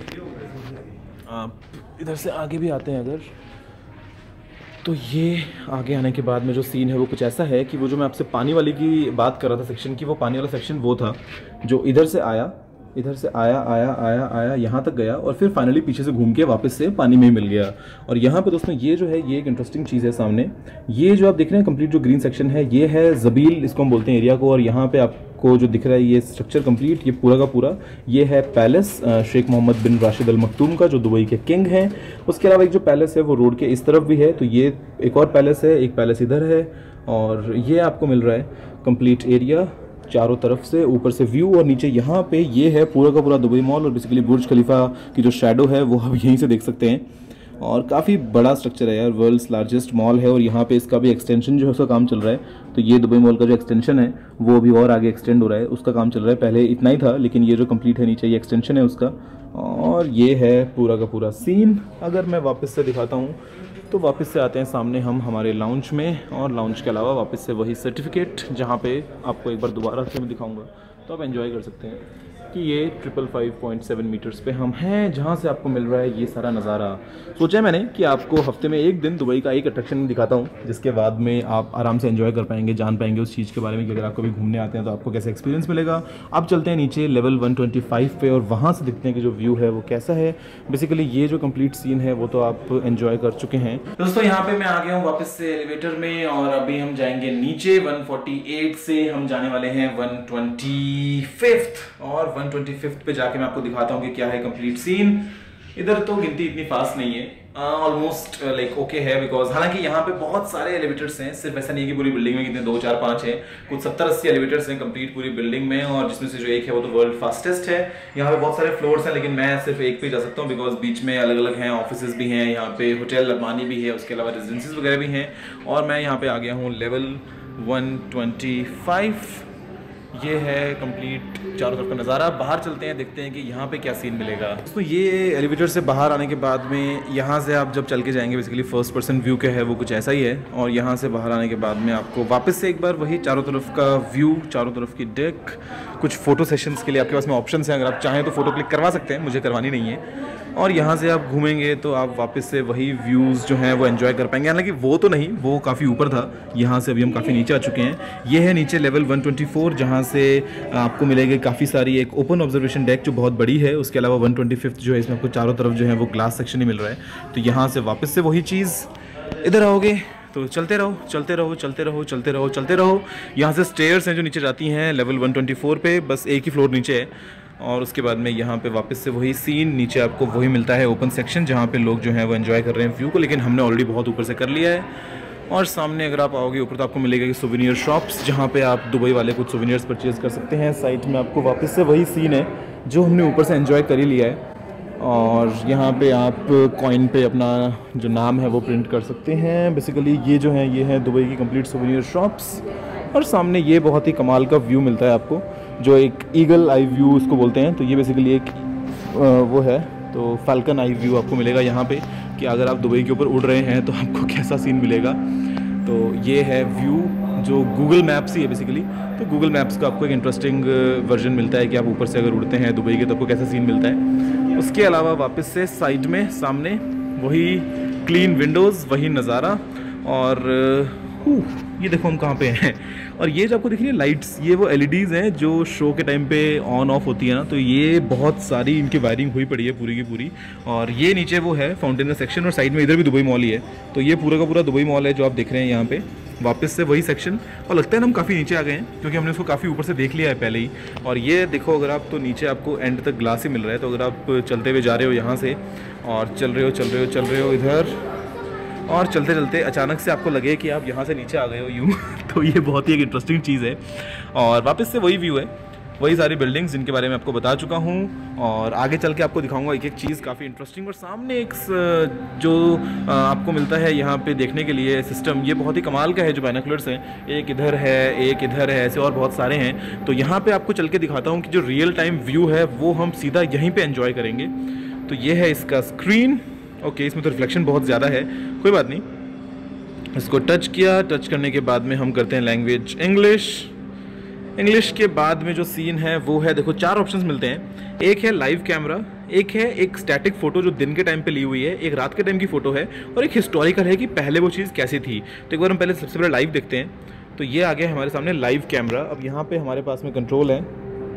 आप इधर से आगे भी आते हैं अगर, तो ये आगे आने के बाद में जो सीन है वो कुछ ऐसा है कि वो जो मैं आपसे पानी वाली की बात कर रहा था सेक्शन की, वो पानी वाला सेक्शन वो था जो इधर से आया इधर से आया आया आया आया यहाँ तक गया, और फिर फाइनली पीछे से घूम के वापस से पानी में ही मिल गया। और यहाँ पे दोस्तों ये जो है ये एक इंटरेस्टिंग चीज़ है सामने। ये जो आप देख रहे हैं कंप्लीट जो ग्रीन सेक्शन है, ये है जबील, इसको हम बोलते हैं एरिया को। और यहाँ पे आपको जो दिख रहा है ये स्ट्रक्चर कंप्लीट, ये पूरा का पूरा ये है palace Sheikh Mohammed bin Rashid Al Maktoum का, जो दुबई के किंग हैं। उसके अलावा एक जो पैलेस है वो रोड के इस तरफ भी है, तो ये एक और पैलेस है, एक पैलेस इधर है। और ये आपको मिल रहा है कंप्लीट एरिया चारों तरफ से, ऊपर से व्यू। और नीचे यहाँ पे ये है पूरा का पूरा दुबई मॉल, और बेसिकली बुर्ज खलीफा की जो शैडो है वो आप यहीं से देख सकते हैं। और काफ़ी बड़ा स्ट्रक्चर है यार, वर्ल्ड्स लार्जेस्ट मॉल है। और यहाँ पे इसका भी एक्सटेंशन जो है उसका काम चल रहा है। तो ये दुबई मॉल का जो एक्सटेंशन है वो अभी और आगे एक्सटेंड हो रहा है, उसका काम चल रहा है। पहले इतना ही था, लेकिन ये जो कंप्लीट है नीचे ये एक्सटेंशन है उसका। और ये है पूरा का पूरा सीन। अगर मैं वापस से दिखाता हूँ तो वापस से आते हैं सामने हम हमारे लाउंज में, और लाउंज के अलावा वापस से वही सर्टिफिकेट, जहाँ पे आपको एक बार दोबारा से मैं दिखाऊंगा। तो आप एंजॉय कर सकते हैं कि ये triple five point seven metres पे हम हैं, जहाँ से आपको मिल रहा है ये सारा नज़ारा। सोचा है मैंने कि आपको हफ्ते में एक दिन दुबई का एक अट्रैक्शन दिखाता हूँ, जिसके बाद में आप आराम से एंजॉय कर पाएंगे, जान पाएंगे उस चीज़ के बारे में कि अगर आपको भी घूमने आते हैं तो आपको कैसा एक्सपीरियंस मिलेगा। आप चलते हैं नीचे लेवल वन ट्वेंटी फाइव पे और वहाँ से दिखते हैं कि जो व्यू है वो कैसा है। बेसिकली ये जो कंप्लीट सीन है वो तो आप एंजॉय कर चुके हैं। दोस्तों यहाँ पे मैं आ गया हूँ वापस से एलिवेटर में और अभी हम जाएंगे नीचे। वन फोर्टी एट से हम जाने वाले हैं वन ट्वेंटी फिफ्थ और वन ट्वेंटी फिफ्थ पे जाके मैं आपको दिखाता हूँ कि क्या है कंप्लीट सीन। इधर तो गिनती इतनी फास्ट नहीं है, ऑलमोस्ट लाइक ओके है, बिकॉज हालांकि यहाँ पे बहुत सारे एलिवेटर्स हैं, सिर्फ ऐसा नहीं है कि पूरी बिल्डिंग में कितने दो चार पाँच हैं, कुछ सत्तर अस्सी एलिवेटर्स हैं कंप्लीट पूरी बिल्डिंग में, और जिसमें से जो एक है वो तो वर्ल्ड फास्टेस्ट है। यहाँ पे बहुत सारे फ्लोर्स हैं, लेकिन मैं सिर्फ एक पे जा सकता हूँ बिकॉज बीच में अलग अलग हैं, ऑफिस भी हैं, यहाँ पे होटल अरमानी भी है, उसके अलावा रेजिडेंसीज वगैरह भी हैं, और मैं यहाँ पे आ गया हूँ लेवल वन ट्वेंटी फाइव। ये है कंप्लीट चारों तरफ का नज़ारा। बाहर चलते हैं, देखते हैं कि यहाँ पे क्या सीन मिलेगा। तो ये एलिवेटर से बाहर आने के बाद में यहाँ से आप जब चल के जाएंगे, बेसिकली फर्स्ट पर्सन व्यू क्या है वो कुछ ऐसा ही है, और यहाँ से बाहर आने के बाद में आपको वापस से एक बार वही चारों तरफ का व्यू, चारों तरफ की डेक, कुछ फ़ोटो सेशंस के लिए आपके पास में ऑप्शन हैं, अगर आप चाहें तो फ़ोटो क्लिक करवा सकते हैं, मुझे करवानी नहीं है। और यहाँ से आप घूमेंगे तो आप वापस से वही व्यूज़ जो हैं वो एंजॉय कर पाएंगे। हालांकि वो तो नहीं, वो काफ़ी ऊपर था, यहाँ से अभी हम काफ़ी नीचे आ चुके हैं। ये है नीचे लेवल वन ट्वेंटी फोर, जहाँ से आपको मिलेगी काफ़ी सारी एक ओपन ऑब्जर्वेशन डेक जो बहुत बड़ी है। उसके अलावा वन ट्वेंटी फिफ्थ जो है, इसमें आपको चारों तरफ जो है वो ग्लास सेक्शन ही मिल रहा है। तो यहाँ से वापस से वही चीज़, इधर आओगे तो चलते रहो चलते रहो चलते रहो चलते रहो चलते रहो। यहाँ से स्टेयर्स हैं जो नीचे जाती हैं लेवल वन ट्वेंटी फोर पे, बस एक ही फ्लोर नीचे है, और उसके बाद में यहाँ पे वापस से वही सीन, नीचे आपको वही मिलता है ओपन सेक्शन, जहाँ पे लोग जो हैं वो एंजॉय कर रहे हैं व्यू को, लेकिन हमने ऑलरेडी बहुत ऊपर से कर लिया है। और सामने अगर आप आओगे ऊपर तो आपको मिलेगा कि सोवेनियर शॉप्स, जहाँ पे आप दुबई वाले कुछ सोवेनियर्स परचेज़ कर सकते हैं। साइड में आपको वापस से वही सीन है जो हमने ऊपर से एंजॉय कर ही लिया है, और यहाँ पे आप कॉइन पे अपना जो नाम है वो प्रिंट कर सकते हैं। बेसिकली ये जो है ये है दुबई की कंप्लीट सोवेनियर शॉप्स, और सामने ये बहुत ही कमाल का व्यू मिलता है आपको, जो एक ईगल आई व्यू इसको बोलते हैं। तो ये बेसिकली एक वो है, तो फाल्कन आई व्यू आपको मिलेगा यहाँ पे, कि अगर आप दुबई के ऊपर उड़ रहे हैं तो आपको कैसा सीन मिलेगा। तो ये है व्यू जो गूगल मैप्स ही है बेसिकली। तो गूगल मैप्स का आपको एक इंटरेस्टिंग वर्जन मिलता है कि आप ऊपर से अगर उड़ते हैं दुबई के तो आपको कैसा सीन मिलता है। उसके अलावा वापस से साइड में सामने वही क्लीन विंडोज़, वही नज़ारा, और ये देखो हम कहाँ पे हैं। और ये जो आपको दिख रही है लाइट्स, ये वो एलईडीज़ हैं जो शो के टाइम पे ऑन ऑफ होती है ना, तो ये बहुत सारी इनकी वायरिंग हुई पड़ी है पूरी की पूरी। और ये नीचे वो है फाउंटेन का सेक्शन, और साइड में इधर भी दुबई मॉल ही है। तो ये पूरा का पूरा दुबई मॉल है जो आप देख रहे हैं यहाँ पे, वापस से वही सेक्शन। और लगता है ना हम काफ़ी नीचे आ गए हैं, क्योंकि हमने उसको काफ़ी ऊपर से देख लिया है पहले ही। और ये देखो, अगर आप तो नीचे आपको एंड तक ग्लास ही मिल रहा है, तो अगर आप चलते हुए जा रहे हो यहाँ से, और चल रहे हो चल रहे हो चल रहे हो इधर, और चलते चलते अचानक से आपको लगे कि आप यहाँ से नीचे आ गए हो यूँ तो ये बहुत ही एक इंटरेस्टिंग चीज़ है। और वापस से वही व्यू है, वही सारी बिल्डिंग्स जिनके बारे में आपको बता चुका हूँ, और आगे चल के आपको दिखाऊंगा एक एक चीज़ काफ़ी इंटरेस्टिंग। और सामने एक जो आपको मिलता है यहाँ पे देखने के लिए सिस्टम, ये बहुत ही कमाल का है। जो बाइनोकुलर्स हैं, एक इधर है एक इधर है, ऐसे और बहुत सारे हैं। तो यहाँ पे आपको चल के दिखाता हूँ कि जो रियल टाइम व्यू है वो हम सीधा यहीं पर एंजॉय करेंगे। तो ये है इसका स्क्रीन। ओके, इसमें तो रिफ्लेक्शन बहुत ज़्यादा है, कोई बात नहीं। इसको टच किया, टच करने के बाद में हम करते हैं लैंग्वेज इंग्लिश। इंग्लिश के बाद में जो सीन है वो है, देखो चार ऑप्शंस मिलते हैं। एक है लाइव कैमरा, एक है एक स्टैटिक फ़ोटो जो दिन के टाइम पे ली हुई है, एक रात के टाइम की फ़ोटो है, और एक हिस्टोरिकल है कि पहले वो चीज़ कैसी थी। तो एक बार हम पहले सबसे पहले लाइव देखते हैं। तो ये आ गया हमारे सामने लाइव कैमरा। अब यहाँ पर हमारे पास में कंट्रोल है,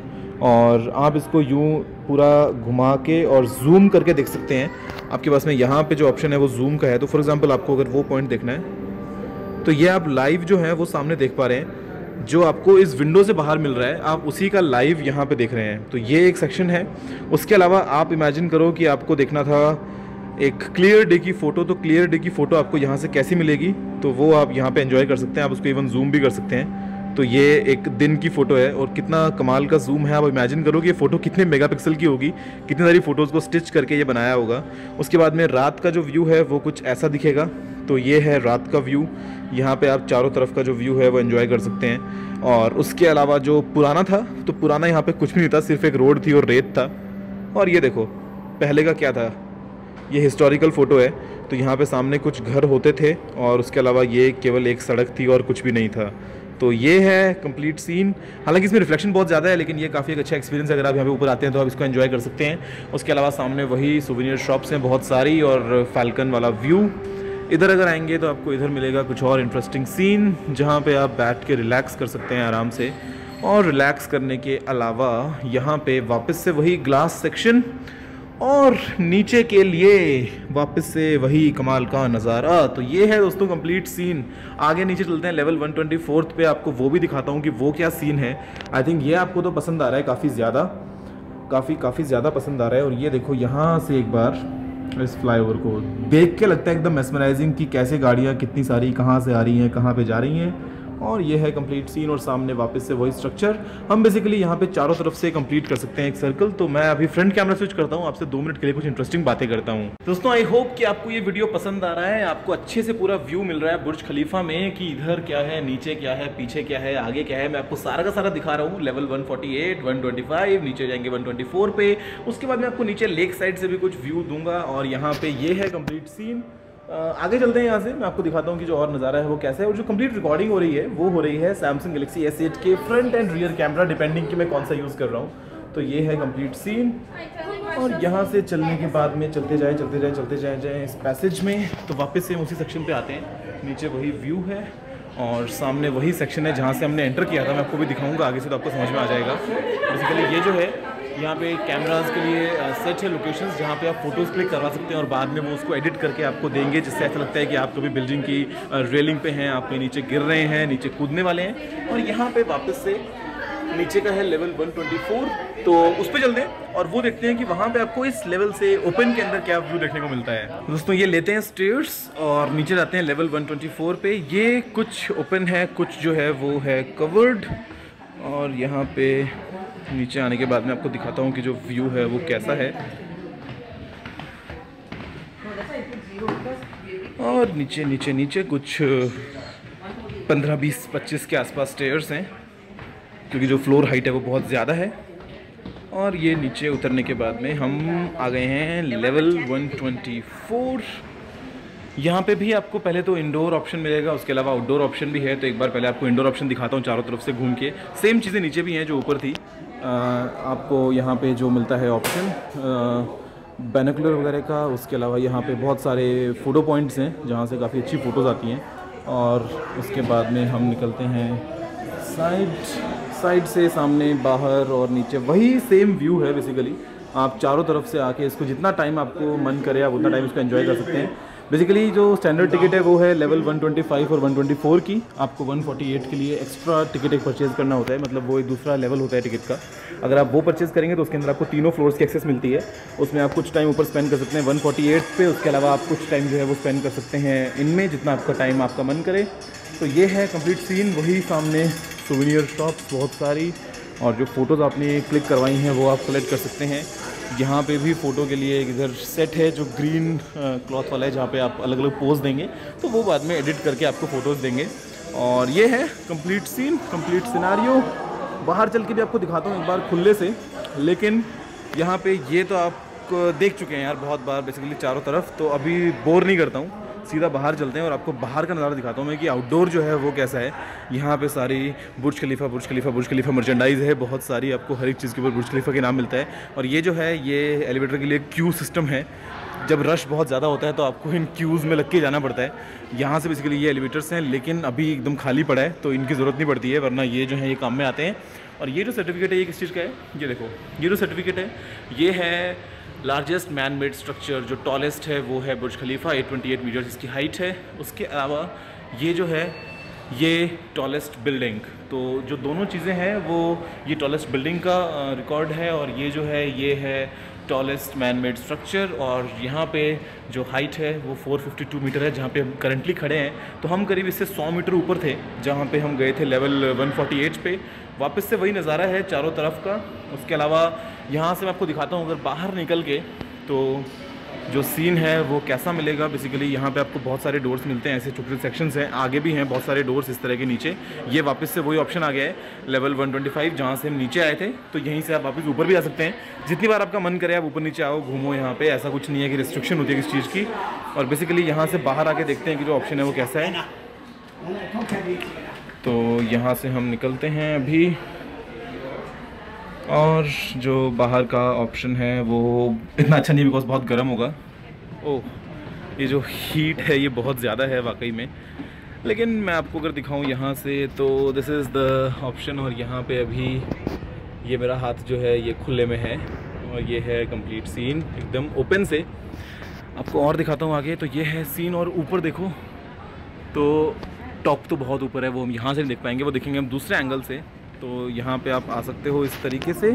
और आप इसको यूँ पूरा घुमा के और जूम करके देख सकते हैं। आपके पास में यहाँ पे जो ऑप्शन है वो जूम का है। तो फॉर एग्जांपल आपको अगर वो पॉइंट देखना है, तो ये आप लाइव जो है वो सामने देख पा रहे हैं, जो आपको इस विंडो से बाहर मिल रहा है, आप उसी का लाइव यहाँ पे देख रहे हैं। तो ये एक सेक्शन है। उसके अलावा आप इमेजिन करो कि आपको देखना था एक क्लियर डे की फ़ोटो, तो क्लियर डे की फ़ोटो आपको यहाँ से कैसी मिलेगी, तो वो आप यहाँ पर एंजॉय कर सकते हैं। आप उसको इवन जूम भी कर सकते हैं। तो ये एक दिन की फ़ोटो है, और कितना कमाल का जूम है। आप इमेजिन करो कि ये फ़ोटो कितने मेगापिक्सल की होगी, कितनी सारी फ़ोटोज़ को स्टिच करके ये बनाया होगा। उसके बाद में रात का जो व्यू है वो कुछ ऐसा दिखेगा। तो ये है रात का व्यू। यहाँ पे आप चारों तरफ का जो व्यू है वो एंजॉय कर सकते हैं। और उसके अलावा जो पुराना था, तो पुराना यहाँ पे कुछ भी नहीं था, सिर्फ एक रोड थी और रेत था। और ये देखो पहले का क्या था, ये हिस्टोरिकल फ़ोटो है। तो यहाँ पे सामने कुछ घर होते थे, और उसके अलावा ये केवल एक सड़क थी और कुछ भी नहीं था। तो ये है कंप्लीट सीन। हालांकि इसमें रिफ्लेक्शन बहुत ज़्यादा है, लेकिन ये काफ़ी एक अच्छा एक्सपीरियंस है। अगर आप यहाँ पे ऊपर आते हैं तो आप इसको एंजॉय कर सकते हैं। उसके अलावा सामने वही सुवेनियर शॉप्स हैं बहुत सारी, और फैल्कन वाला व्यू। इधर अगर आएंगे तो आपको इधर मिलेगा कुछ और इंटरेस्टिंग सीन, जहाँ पे आप बैठ के रिलैक्स कर सकते हैं आराम से। और रिलैक्स करने के अलावा यहाँ पे वापस से वही ग्लास सेक्शन, और नीचे के लिए वापस से वही कमाल का नज़ारा। तो ये है दोस्तों कंप्लीट सीन। आगे नीचे चलते हैं लेवल वन ट्वेंटी फोर्थ पे, आपको वो भी दिखाता हूँ कि वो क्या सीन है। आई थिंक ये आपको तो पसंद आ रहा है काफ़ी ज़्यादा, काफ़ी काफ़ी ज़्यादा पसंद आ रहा है। और ये देखो यहाँ से एक बार इस फ्लाईओवर को देख के लगता है एकदम मेस्मराइजिंग कि कैसे गाड़ियाँ कितनी सारी कहाँ से आ रही हैं, कहाँ पे जा रही हैं। और ये है कंप्लीट सीन, और सामने वापस से वही स्ट्रक्चर। हम बेसिकली यहाँ पे चारों तरफ से कंप्लीट कर सकते हैं एक सर्कल। तो मैं अभी फ्रंट कैमरा स्विच करता हूँ, आपसे दो मिनट के लिए कुछ इंटरेस्टिंग बातें करता हूँ। दोस्तों आई होप कि आपको ये वीडियो पसंद आ रहा है, आपको अच्छे से पूरा व्यू मिल रहा है बुर्ज खलीफा में, कि इधर क्या है, नीचे क्या है, पीछे क्या है, आगे क्या है। मैं आपको सारा का सारा दिखा रहा हूँ। Level one forty eight, one twenty five, नीचे जाएंगे वन ट्वेंटी फोर पे। उसके बाद मैं आपको नीचे लेक साइड से भी कुछ व्यू दूंगा। और यहाँ पे ये है कंप्लीट सीन। आगे चलते हैं यहाँ से, मैं आपको दिखाता हूँ कि जो और नज़ारा है वो कैसा है। और जो कंप्लीट रिकॉर्डिंग हो रही है वो हो रही है सैमसंग गैलेक्सी एस एट के front and rear camera, depending कि मैं कौन सा यूज़ कर रहा हूँ। तो ये है कंप्लीट सीन। और यहाँ से चलने के बाद में चलते जाए चलते जाए चलते जाए जाए इस पैसेज में, तो वापस से उसी सेक्शन पे आते हैं। नीचे वही व्यू है और सामने वही सेक्शन है जहाँ से हमने एंटर किया था। मैं आपको भी दिखाऊंगा आगे से, तो आपको समझ में आ जाएगा। बेसिकली ये जो है यहाँ पे कैमरास के लिए सेट है लोकेशंस, जहाँ पे आप फोटोज़ क्लिक करवा सकते हैं और बाद में वो उसको एडिट करके आपको देंगे, जिससे ऐसा लगता है कि आप कभी बिल्डिंग की रेलिंग पे हैं, आप कहीं नीचे गिर रहे हैं, नीचे कूदने वाले हैं। और यहाँ पे वापस से नीचे का है लेवल वन ट्वेंटी फोर, तो उस पर चलते हैं और वो देखते हैं कि वहाँ पे आपको इस लेवल से ओपन के अंदर क्या व्यू देखने को मिलता है। दोस्तों ये लेते हैं स्टेयर्स और नीचे जाते हैं लेवल वन ट्वेंटी फोर पे। ये कुछ ओपन है, कुछ जो है वो है कवर्ड। और यहाँ पे नीचे आने के बाद मैं आपको दिखाता हूँ कि जो व्यू है वो कैसा है। और नीचे नीचे नीचे कुछ पंद्रह बीस पच्चीस के आसपास स्टेयर्स हैं, क्योंकि जो फ्लोर हाइट है वो बहुत ज़्यादा है। और ये नीचे उतरने के बाद में हम आ गए हैं लेवल वन ट्वेंटी फोर। यहाँ पे भी आपको पहले तो इंडोर ऑप्शन मिलेगा, उसके अलावा आउटडोर ऑप्शन भी है। तो एक बार पहले आपको इंडोर ऑप्शन दिखाता हूँ चारों तरफ से घूम के। सेम चीज़ें नीचे भी हैं जो ऊपर थी। आ, आपको यहाँ पे जो मिलता है ऑप्शन बैनोकुलर वगैरह का, उसके अलावा यहाँ पे बहुत सारे फ़ोटो पॉइंट्स हैं जहाँ से काफ़ी अच्छी फ़ोटोज़ आती हैं। और उसके बाद में हम निकलते हैं साइड साइड से, सामने बाहर और नीचे वही सेम व्यू है। बेसिकली आप चारों तरफ से आके इसको जितना टाइम आपको मन करे आप उतना टाइम इसको एंजॉय कर सकते हैं। बेसिकली जो स्टैंडर्ड टिकट है वो है लेवल वन ट्वेंटी फाइव और वन ट्वेंटी फोर की। आपको वन फोर्टी एट के लिए एक्स्ट्रा टिकट एक परचेज़ करना होता है, मतलब वो एक दूसरा लेवल होता है टिकट का। अगर आप वो परचेज़ करेंगे तो उसके अंदर आपको तीनों फ्लोर्स की एक्सेस मिलती है। उसमें आप कुछ टाइम ऊपर स्पेंड कर सकते हैं वन फोर्टी एट पे। उसके अलावा आप कुछ टाइम जो है वो स्पेंड कर सकते हैं इनमें, जितना आपका टाइम आपका मन करे। तो ये है कंप्लीट सीन। वही सामने सुवेनियर शॉप्स बहुत सारी, और जो फ़ोटोज़ आपने क्लिक करवाई हैं वो आप कलेक्ट कर सकते हैं। यहाँ पे भी फ़ोटो के लिए इधर सेट है जो ग्रीन क्लॉथ वाला है, जहाँ पे आप अलग अलग पोज देंगे, तो वो बाद में एडिट करके आपको फ़ोटोज़ देंगे। और ये है कंप्लीट सीन, कंप्लीट सिनारियो। बाहर चल के भी आपको दिखाता हूँ एक बार खुले से, लेकिन यहाँ पे ये तो आप देख चुके हैं यार बहुत बार बेसिकली चारों तरफ, तो अभी बोर नहीं करता हूँ। सीधा बाहर चलते हैं और आपको बाहर का नज़ारा दिखाता हूँ मैं कि आउटडोर जो है वो कैसा है। यहाँ पे सारी बुर्ज खलीफा बुर्ज खलीफा बुर्ज खलीफा मर्चेंडाइज़ है बहुत सारी, आपको हर एक चीज़ के ऊपर बुर्ज खलीफा के नाम मिलता है। और ये जो है ये एलिवेटर के लिए क्यू सिस्टम है। जब रश बहुत ज़्यादा होता है तो आपको इन क्यूज़ में लग के जाना पड़ता है। यहाँ से बेसिकली ये एलिवेटर्स हैं, लेकिन अभी एकदम खाली पड़ा है तो इनकी ज़रूरत नहीं पड़ती है, वरना ये जो है ये काम में आते हैं। और ये जो सर्टिफिकेट है ये किस चीज़ का है, ये देखो ये जो सर्टिफिकेट है ये है लार्जेस्ट मैन मेड स्ट्रक्चर। जो टॉलेस्ट है वो है Burj Khalifa, eight twenty eight metres इसकी हाइट है। उसके अलावा ये जो है ये टॉलेस्ट बिल्डिंग, तो जो दोनों चीज़ें हैं वो ये टॉलेस्ट बिल्डिंग का रिकॉर्ड है, और ये जो है ये है टॉलेस्ट मैन मेड स्ट्रक्चर। और यहाँ पे जो हाइट है वो फोर फिफ्टी टू मीटर है जहाँ पे हम करंटली खड़े हैं। तो हम करीब इससे सौ मीटर ऊपर थे जहाँ पे हम गए थे लेवल वन फोर्टी एट पे। वापस से वही नज़ारा है चारों तरफ का। उसके अलावा यहाँ से मैं आपको दिखाता हूँ अगर बाहर निकल के तो जो सीन है वो कैसा मिलेगा। बेसिकली यहाँ पे आपको बहुत सारे डोर्स मिलते हैं, ऐसे छोटे छोटे सेक्शंस हैं, आगे भी हैं बहुत सारे डोर्स इस तरह के नीचे। ये वापस से वही ऑप्शन आ गया है लेवल वन ट्वेंटी फाइव जहाँ से हम नीचे आए थे, तो यहीं से आप वापस ऊपर भी आ सकते हैं। जितनी बार आपका मन करे आप ऊपर नीचे आओ, घूमो। यहाँ पे ऐसा कुछ नहीं है कि रिस्ट्रिक्शन होती है किसी चीज़ की। और बेसिकली यहाँ से बाहर आके देखते हैं कि जो ऑप्शन है वो कैसा है। तो यहाँ से हम निकलते हैं अभी, और जो बाहर का ऑप्शन है वो इतना अच्छा नहीं, बिकॉज बहुत गर्म होगा। ओह, ये जो हीट है ये बहुत ज़्यादा है वाकई में। लेकिन मैं आपको अगर दिखाऊं यहाँ से तो दिस इज़ द ऑप्शन, और यहाँ पे अभी ये मेरा हाथ जो है ये खुले में है, और ये है कंप्लीट सीन एकदम ओपन से। आपको और दिखाता हूँ आगे। तो ये है सीन, और ऊपर देखो तो टॉप तो बहुत ऊपर है, वो हम यहाँ से नहीं देख पाएंगे, वो देखेंगे हम दूसरे एंगल से। तो यहाँ पे आप आ सकते हो इस तरीके से,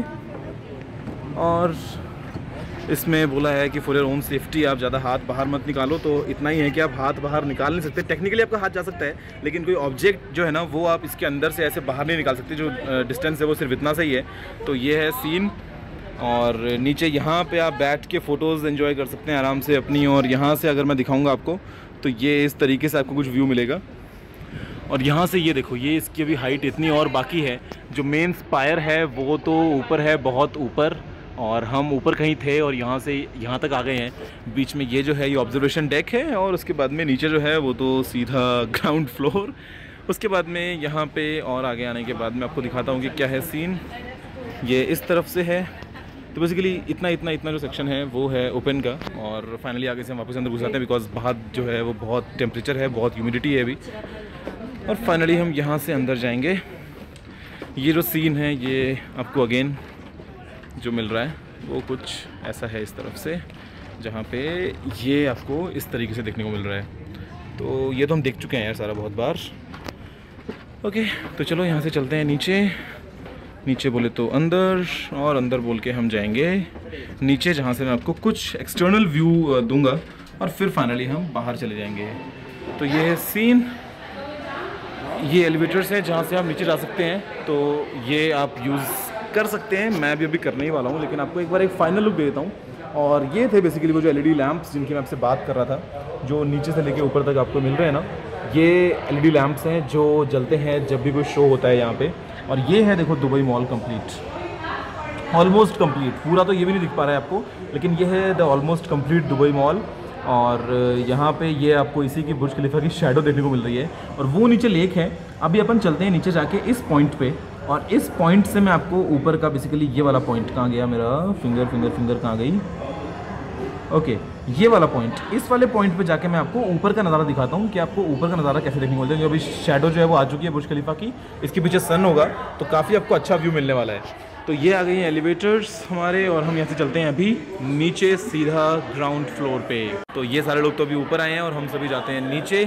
और इसमें बोला है कि फॉर योर ओन सेफ्टी आप ज़्यादा हाथ बाहर मत निकालो। तो इतना ही है कि आप हाथ बाहर निकाल नहीं सकते। टेक्निकली आपका हाथ जा सकता है, लेकिन कोई ऑब्जेक्ट जो है ना वो आप इसके अंदर से ऐसे बाहर नहीं निकाल सकते। जो डिस्टेंस है वो सिर्फ इतना सही है। तो ये है सीन, और नीचे यहाँ पे आप बैठ के फ़ोटोज़ एंजॉय कर सकते हैं आराम से अपनी। और यहाँ से अगर मैं दिखाऊँगा आपको तो ये इस तरीके से आपको कुछ व्यू मिलेगा। और यहाँ से ये देखो, ये इसकी अभी हाइट इतनी और बाकी है। जो मेन स्पायर है वो तो ऊपर है, बहुत ऊपर, और हम ऊपर कहीं थे और यहाँ से यहाँ तक आ गए हैं। बीच में ये जो है ये ऑब्जर्वेशन डेक है, और उसके बाद में नीचे जो है वो तो सीधा ग्राउंड फ्लोर। उसके बाद में यहाँ पे और आगे आने के बाद मैं आपको दिखाता हूँ कि क्या है सीन। ये इस तरफ से है। तो बेसिकली इतना इतना इतना जो सेक्शन है वो है ओपन का, और फाइनली आगे से हम वापस अंदर घुस जाते हैं, बिकॉज बाहर जो है वो बहुत टेम्परेचर है, बहुत ह्यूमिडिटी है अभी। और फाइनली हम यहाँ से अंदर जाएंगे। ये जो सीन है ये आपको अगेन जो मिल रहा है वो कुछ ऐसा है इस तरफ से, जहाँ पे ये आपको इस तरीके से देखने को मिल रहा है। तो ये तो हम देख चुके हैं यार सारा बहुत बार। ओके, तो चलो यहाँ से चलते हैं नीचे। नीचे बोले तो अंदर, और अंदर बोल के हम जाएंगे नीचे, जहाँ से मैं आपको कुछ एक्सटर्नल व्यू दूंगा, और फिर फाइनली हम बाहर चले जाएंगे। तो ये है सीन। ये एलिवेटर्स हैं जहाँ से आप नीचे जा सकते हैं, तो ये आप यूज़ कर सकते हैं। मैं भी अभी करने ही वाला हूँ, लेकिन आपको एक बार एक फाइनल लुक दे देता हूँ। और ये थे बेसिकली वो जो एलईडी लैंप्स जिनकी मैं आपसे बात कर रहा था, जो नीचे से लेके ऊपर तक आपको मिल रहे हैं ना, ये एलईडी लैंप्स हैं जो जलते हैं जब भी कोई शो होता है यहाँ पे। और ये है देखो Dubai mall complete, almost complete. पूरा तो ये भी नहीं दिख पा रहा है आपको, लेकिन ये है the almost complete Dubai mall. और यहाँ पे ये आपको इसी की बुर्ज खलीफा की शैडो देखने को मिल रही है, और वो नीचे लेक है। अभी अपन चलते हैं नीचे जाके इस पॉइंट पे, और इस पॉइंट से मैं आपको ऊपर का बेसिकली ये वाला पॉइंट, कहाँ गया मेरा फिंगर फिंगर फिंगर कहाँ गई, ओके ये वाला पॉइंट, इस वाले पॉइंट पे जाके मैं आपको ऊपर का नज़ारा दिखाता हूँ कि आपको ऊपर का नज़ारा कैसे देखने को मिलता है। जो अभी शैडो जो है वो आ चुकी है बुर्ज खलीफा की, इसके पीछे सन होगा, तो काफ़ी आपको अच्छा व्यू मिलने वाला है। तो ये आ गई हैं एलिवेटर्स हमारे, और हम यहाँ से चलते हैं अभी नीचे सीधा ग्राउंड फ्लोर पे। तो ये सारे लोग तो अभी ऊपर आए हैं, और हम सभी जाते हैं नीचे।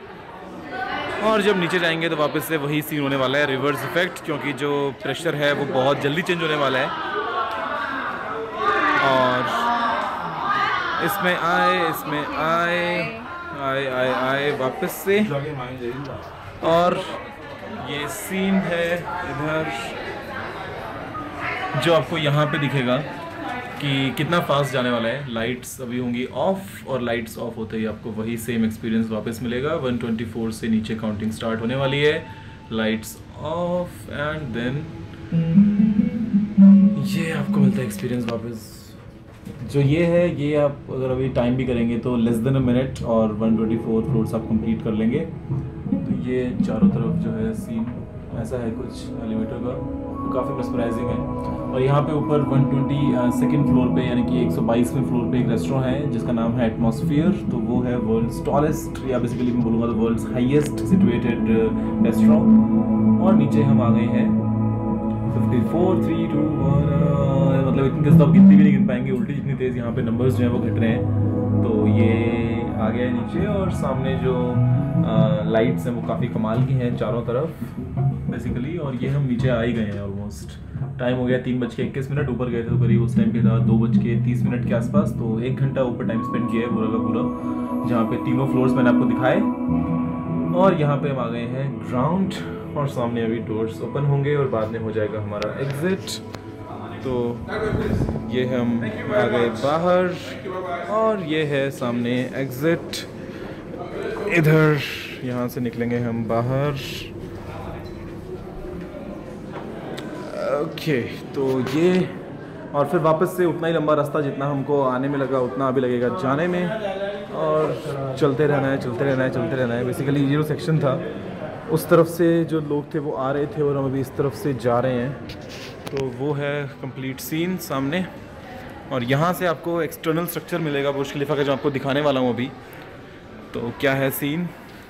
और जब नीचे जाएंगे तो वापस से वही सीन होने वाला है, रिवर्स इफेक्ट, क्योंकि जो प्रेशर है वो बहुत जल्दी चेंज होने वाला है। और इसमें आए इसमें आए आए आए आए वापस से, और ये सीन है इधर जो आपको यहाँ पे दिखेगा कि कितना फास्ट जाने वाला है। लाइट्स अभी होंगी ऑफ, और लाइट्स ऑफ होते ही आपको वही सेम एक्सपीरियंस वापस मिलेगा। वन ट्वेंटी फोर से नीचे काउंटिंग स्टार्ट होने वाली है। लाइट्स ऑफ, एंड देन ये आपको मिलता है एक्सपीरियंस वापस। जो ये है ये आप अगर अभी टाइम भी करेंगे तो लेस देन अ मिनट, और वन ट्वेंटी फोर फ्लोर्स आप कंप्लीट कर लेंगे। तो ये चारों तरफ जो है सीन ऐसा है कुछ एलिवेटर का, काफ़ी मेस्मराइजिंग है। और यहाँ पे ऊपर वन ट्वेंटी सेकंड फ्लोर पे, यानी कि एक सौ बाईसवें फ्लोर पे एक रेस्टोरेंट है जिसका नाम है एटमॉस्फेयर। तो वो है वर्ल्ड्स टॉलेस्ट, या बेसिकली मैं बोलूँगा तो वर्ल्ड्स हाईएस्ट सिचुएटेड रेस्टोरेंट। और नीचे हम आ गए हैं fifty four three two one, मतलब इतनी तेज़ तो आप गिनती भी नहीं गिन पाएंगे, उल्टी जितनी तेज़ यहाँ पे नंबर्स जो हैं वो घट रहे हैं। तो ये आ गया है नीचे, और सामने जो लाइट्स हैं वो काफ़ी कमाल की हैं चारों तरफ बेसिकली। और ये हम नीचे आ ही गए हैं ऑलमोस्ट। टाइम हो गया तीन बज के इक्कीस मिनट, ऊपर गए थे तो करीब उस टाइम पे था दो बज के तीस मिनट के आसपास। तो एक घंटा ऊपर टाइम स्पेंड किया है पूरा का पूरा, जहाँ पे तीनों फ्लोर्स मैंने आपको दिखाए। और यहाँ पे हम आ गए हैं ग्राउंड, और सामने अभी डोर्स ओपन होंगे और बाद में हो जाएगा हमारा एग्जिट। तो ये हम आ गए बाहर, और ये है सामने एग्जिट। इधर यहाँ से निकलेंगे हम बाहर। ओके okay, तो ये, और फिर वापस से उतना ही लंबा रास्ता जितना हमको आने में लगा उतना अभी लगेगा जाने में। और चलते रहना है चलते रहना है चलते रहना है। बेसिकली ये जो सेक्शन था उस तरफ से जो लोग थे वो आ रहे थे और हम अभी इस तरफ से जा रहे हैं। तो वो है कंप्लीट सीन सामने, और यहाँ से आपको एक्सटर्नल स्ट्रक्चर मिलेगा बुर्ज खलीफा का जो आपको दिखाने वाला हूँ अभी। तो क्या है सीन,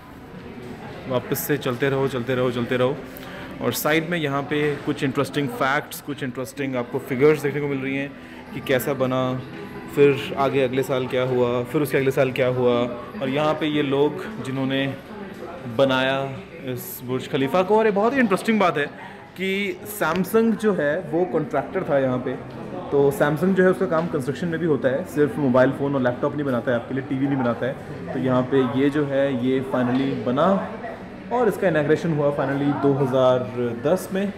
वापस से चलते रहो चलते रहो चलते रहो। और साइड में यहाँ पे कुछ इंटरेस्टिंग फैक्ट्स, कुछ इंटरेस्टिंग आपको फिगर्स देखने को मिल रही हैं कि कैसा बना, फिर आगे अगले साल क्या हुआ, फिर उसके अगले साल क्या हुआ। और यहाँ पे ये लोग जिन्होंने बनाया इस बुर्ज खलीफा को। और ये बहुत ही इंटरेस्टिंग बात है कि सैमसंग जो है वो कॉन्ट्रैक्टर था यहाँ पे। तो सैमसंग जो है उसका काम कंस्ट्रक्शन में भी होता है, सिर्फ मोबाइल फ़ोन और लैपटॉप नहीं बनाता है, आपके लिए टीवी नहीं बनाता है। तो यहाँ पे ये जो है ये फाइनली बना और इसका इनॉग्रेशन हुआ फाइनली दो हज़ार दस में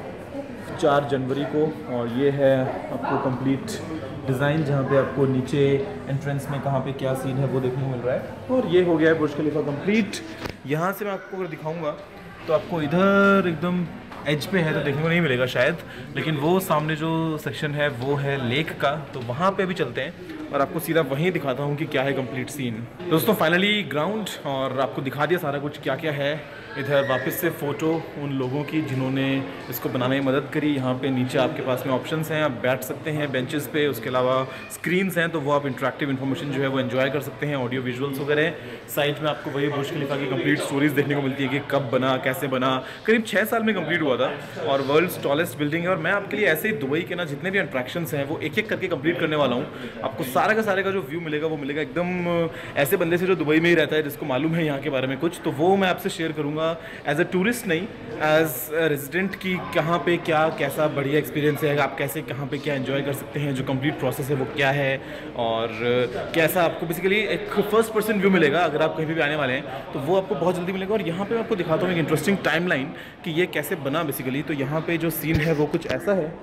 चार जनवरी को। और ये है आपको कंप्लीट डिज़ाइन, जहाँ पे आपको नीचे एंट्रेंस में कहाँ पे क्या सीन है वो देखने को मिल रहा है। और ये हो गया है बुर्ज खलीफा कंप्लीट। यहाँ से मैं आपको अगर दिखाऊंगा तो आपको इधर एकदम एज पे है तो देखने को नहीं मिलेगा शायद, लेकिन वो सामने जो सेक्शन है वो है लेक का। तो वहाँ पे भी चलते हैं और आपको सीधा वहीं दिखाता हूँ कि क्या है कंप्लीट सीन। दोस्तों फाइनली ग्राउंड, और आपको दिखा दिया सारा कुछ क्या क्या है। इधर वापस से फ़ोटो उन लोगों की जिन्होंने इसको बनाने में मदद करी। यहाँ पे नीचे आपके पास में ऑप्शंस हैं, आप बैठ सकते हैं बेंचेस पे। उसके अलावा स्क्रीन्स हैं तो वो आप इंटरेक्टिव इन्फॉर्मेशन जो है वो एंजॉय कर सकते हैं, ऑडियो विजुअल्स वगैरह। साइड में आपको वही बुर्ज खलीफा की कंप्लीट स्टोरीज देखने को मिलती है कि कब बना, कैसे बना। करीब छः साल में कंप्लीट हुआ था और वर्ल्ड्स टॉलेस्ट बिल्डिंग है। और मैं आपके लिए ऐसे ही दुबई के ना जितने भी अट्रैक्शंस हैं वो एक एक करके कंप्लीट करने वाला हूँ। आपको सारा का सारे का जो व्यू मिलेगा वो मिलेगा एकदम ऐसे बंदे से जो दुबई में ही रहता है, जिसको मालूम है यहाँ के बारे में कुछ। तो वो मैं आपसे शेयर करूँगा एज अ टूरिस्ट नहीं, एज रेजिडेंट की कहाँ पे क्या कैसा बढ़िया एक्सपीरियंस है, आप कैसे कहाँ पे क्या एंजॉय कर सकते हैं, जो कंप्लीट प्रोसेस है वो क्या है, और कैसा आपको बेसिकली एक फर्स्ट पर्सन व्यू मिलेगा अगर आप कहीं भी आने वाले हैं तो वो आपको बहुत जल्दी मिलेगा। और यहाँ पे मैं आपको दिखाता हूँ एक इंटरेस्टिंग टाइमलाइन कि ये कैसे बना बेसिकली। तो यहाँ पे जो सीन है वो कुछ ऐसा है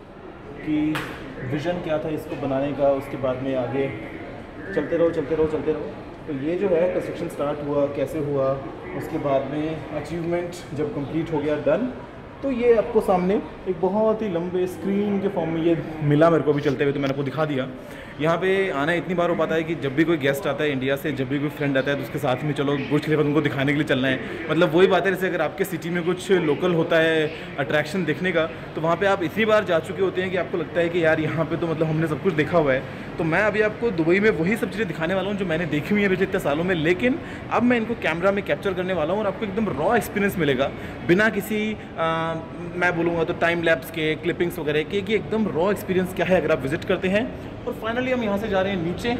कि विज़न क्या था इसको बनाने का, उसके बाद में आगे चलते रहो चलते रहो चलते रहो। तो ये जो है कंस्ट्रक्शन स्टार्ट हुआ, कैसे हुआ, उसके बाद में अचीवमेंट जब कंप्लीट हो गया डन, तो ये आपको सामने एक बहुत ही लंबे स्क्रीन के फॉर्म में ये मिला मेरे को भी चलते हुए। तो मैंने आपको दिखा दिया। यहाँ पे आना इतनी बार हो पाता है कि जब भी कोई गेस्ट आता है इंडिया से, जब भी कोई फ्रेंड आता है तो उसके साथ में चलो बुर्ज खलीफा उनको दिखाने के लिए चलना है। मतलब वही बात है जैसे अगर आपके सिटी में कुछ लोकल होता है अट्रैक्शन देखने का, तो वहाँ पे आप इतनी बार जा चुके होते हैं कि आपको लगता है कि यार यहाँ पे तो मतलब हमने सब कुछ देखा हुआ है। तो मैं अभी आपको दुबई में वही सब चीज़ें दिखाने वाला हूँ जो मैंने देखी हुई है पिछले इतने सालों में, लेकिन अब मैं इनको कैमरा में कैप्चर करने वाला हूँ और आपको एकदम रॉ एक्सपीरियंस मिलेगा बिना किसी आ, मैं बोलूँगा तो टाइम लैप्स के, क्लिपिंग्स वगैरह के, कि एकदम रॉ एक्सपीरियंस क्या है अगर आप विजिट करते हैं। और फाइनली हम यहाँ से जा रहे हैं नीचे।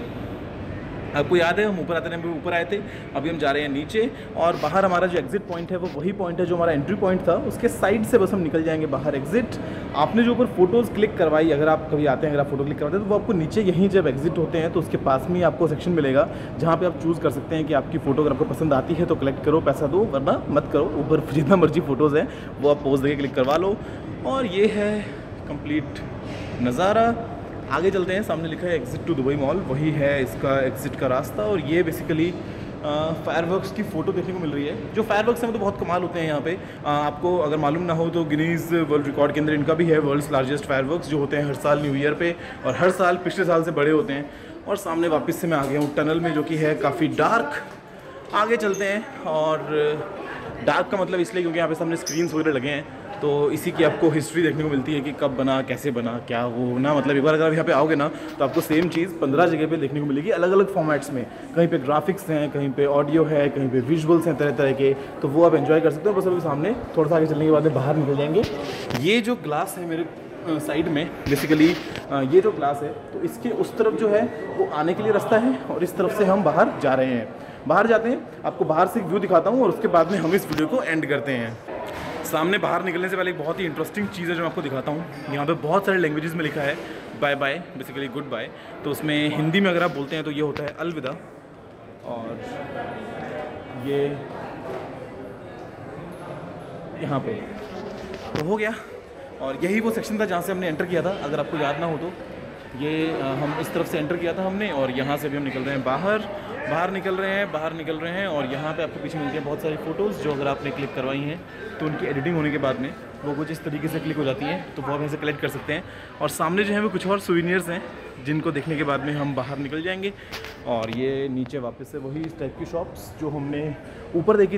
आपको याद है हम ऊपर आते हैं, ऊपर आए थे, अभी हम जा रहे हैं नीचे। और बाहर हमारा जो एग्जिट पॉइंट है वो वही पॉइंट है जो हमारा एंट्री पॉइंट था, उसके साइड से बस हम निकल जाएंगे बाहर एग्जिट। आपने जो ऊपर फोटोज़ क्लिक करवाई, अगर आप कभी आते हैं अगर आप फोटो क्लिक करवाते हैं तो वो आपको नीचे यहीं जब एग्जिट होते हैं तो उसके पास में ही आपको सेक्शन मिलेगा जहाँ पे आप चूज़ कर सकते हैं कि आपकी फ़ोटो अगर आपको पसंद आती है तो कलेक्ट करो, पैसा दो, वरना मत करो। ऊपर जितना मर्जी फ़ोटोज़ हैं वो आप पोज देके क्लिक करवा लो। और ये है कंप्लीट नज़ारा। आगे चलते हैं, सामने लिखा है एग्जिट टू दुबई मॉल, वही है इसका एग्जिट का रास्ता। और ये बेसिकली फायरवर्क्स की फ़ोटो देखने को मिल रही है। जो फायरवर्क्स हैं वो तो बहुत कमाल होते हैं यहाँ पे। आ, आपको अगर मालूम ना हो तो गिनीज़ वर्ल्ड रिकॉर्ड के अंदर इनका भी है, वर्ल्ड्स लार्जेस्ट फायरवर्क्स जो होते हैं हर साल न्यू ईयर पे, और हर साल पिछले साल से बड़े होते हैं। और सामने वापस से मैं आ गया हूँ टनल में जो कि है काफ़ी डार्क। आगे चलते हैं, और डार्क का मतलब इसलिए क्योंकि यहाँ पे सामने स्क्रीन्स वगैरह लगे हैं, तो इसी की आपको हिस्ट्री देखने को मिलती है कि कब बना, कैसे बना, क्या वो ना। मतलब एक बार अगर आप यहाँ पे आओगे ना तो आपको सेम चीज़ पंद्रह जगह पे देखने को मिलेगी अलग अलग फॉर्मेट्स में। कहीं पे ग्राफिक्स हैं, कहीं पे ऑडियो है, कहीं पे विजुअल्स हैं तरह तरह के, तो वो आप एंजॉय कर सकते हो। बस अभी सामने थोड़ा सा आगे चलने के बाद में बाहर निकल जाएंगे। ये जो ग्लास है मेरे साइड में, बेसिकली ये जो ग्लास है तो इसके उस तरफ जो है वो आने के लिए रास्ता है, और इस तरफ से हम बाहर जा रहे हैं। बाहर जाते हैं, आपको बाहर से एक व्यू दिखाता हूँ और उसके बाद में हम इस वीडियो को एंड करते हैं। सामने बाहर निकलने से पहले एक बहुत ही इंटरेस्टिंग चीज़ है जो मैं आपको दिखाता हूँ। यहाँ पे बहुत सारे लैंग्वेजेस में लिखा है bye bye, basically good bye. तो उसमें हिंदी में अगर आप बोलते हैं तो ये होता है अलविदा, और ये यहाँ पे तो हो गया। और यही वो सेक्शन था जहाँ से हमने एंटर किया था, अगर आपको याद ना हो तो। ये आ, हम इस तरफ से एंटर किया था हमने, और यहाँ से भी हम निकल रहे हैं बाहर बाहर निकल रहे हैं बाहर निकल रहे हैं और यहाँ पे आपको पीछे मिलती हैं बहुत सारी फ़ोटोज़ जो अगर आपने क्लिक करवाई हैं तो उनकी एडिटिंग होने के बाद में वो कुछ इस तरीके से क्लिक हो जाती हैं, तो वो आप यहाँ से कलेक्ट कर सकते हैं। और सामने जो है वो कुछ और सुवेनियर्स हैं जिनको देखने के बाद में हम बाहर निकल जाएंगे। और ये नीचे वापस से वही इस टाइप की शॉप्स जो हमने ऊपर देखी थी,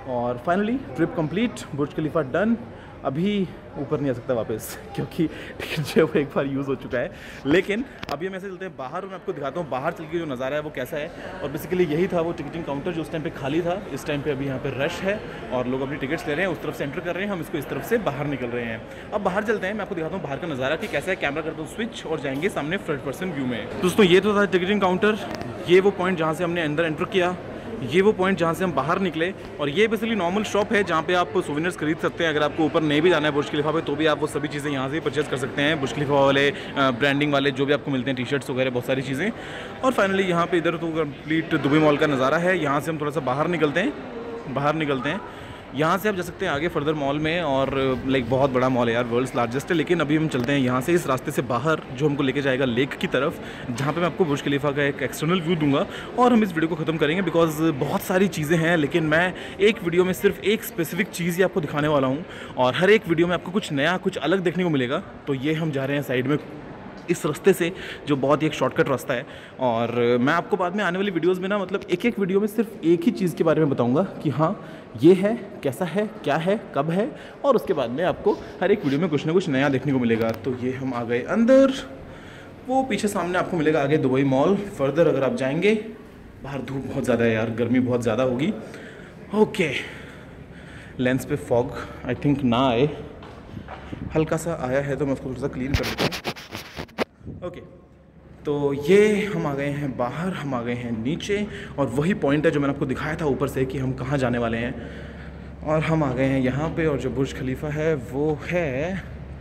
और finally trip complete, Burj Khalifa done. अभी ऊपर नहीं आ सकता वापस क्योंकि टिकट जो है वो एक बार यूज़ हो चुका है। लेकिन अभी हम ऐसे चलते हैं बाहर और मैं आपको दिखाता हूँ बाहर चल के जो नज़ारा है वो कैसा है। और बेसिकली यही था वो टिकटिंग काउंटर जो उस टाइम पे खाली था। इस टाइम पे अभी यहाँ पे रश है और लोग अपनी टिकट्स ले रहे हैं, उस तरफ से एंटर कर रहे हैं, हम इसको इस तरफ से बाहर निकल रहे हैं। अब बाहर चलते हैं, मैं आपको दिखाता हूँ बाहर का नज़ारा कि कैसा है। कैमरा करता हूँ स्विच और जाएंगे सामने फर्स्ट पर्सन व्यू में। दोस्तों ये तो था टिकटिंग काउंटर, ये वो पॉइंट जहाँ से हमने अंदर एंटर किया, ये वो पॉइंट जहाँ से हम बाहर निकले। और ये बेसिकली नॉर्मल शॉप है जहाँ पे आप सोवेनिर्स खरीद सकते हैं। अगर आपको ऊपर नहीं भी जाना है बुर्ज खलीफा पे तो भी आप वो सभी चीज़ें यहाँ से परचेज कर सकते हैं। बुर्ज खलीफा वाले ब्रांडिंग वाले जो भी आपको मिलते हैं, टी शर्ट्स वगैरह बहुत सारी चीज़ें। और फाइनली यहाँ पे इधर तो कंप्लीट दुबई मॉल का नज़ारा है। यहाँ से हम थोड़ा सा बाहर निकलते हैं बाहर निकलते हैं यहाँ से आप जा सकते हैं आगे फर्दर मॉल में। और लाइक बहुत बड़ा मॉल है यार, वर्ल्ड्स लार्जेस्ट है। लेकिन अभी हम चलते हैं यहाँ से इस रास्ते से बाहर जो हमको लेके जाएगा लेक की तरफ, जहाँ पे मैं आपको बुर्ज खलीफा का एक एक्सटर्नल व्यू दूंगा और हम इस वीडियो को ख़त्म करेंगे बिकॉज बहुत सारी चीज़ें हैं। लेकिन मैं एक वीडियो में सिर्फ एक स्पेसिफिक चीज़ ही आपको दिखाने वाला हूँ और हर एक वीडियो में आपको कुछ नया कुछ अलग देखने को मिलेगा। तो ये हम जा रहे हैं साइड में इस रास्ते से जो बहुत ही एक शॉर्टकट रास्ता है। और मैं आपको बाद में आने वाली वीडियोस में ना मतलब एक एक वीडियो में सिर्फ एक ही चीज़ के बारे में बताऊंगा कि हाँ ये है, कैसा है, क्या है, कब है। और उसके बाद में आपको हर एक वीडियो में कुछ ना कुछ नया देखने को मिलेगा। तो ये हम आ गए अंदर, वो पीछे सामने आपको मिलेगा आगे दुबई मॉल। फर्दर अगर आप जाएंगे, बाहर धूप बहुत ज़्यादा है यार, गर्मी बहुत ज़्यादा होगी। ओके, लेंस पे फॉग आई थिंक ना आए, हल्का सा आया है तो मैं उसको थोड़ा सा क्लीन कर देता हूँ। Okay okay. तो ये हम आ गए हैं बाहर, हम आ गए हैं नीचे और वही पॉइंट है जो मैंने आपको दिखाया था ऊपर से कि हम कहाँ जाने वाले हैं। और हम आ गए हैं यहाँ पे और जो बुर्ज खलीफा है वो है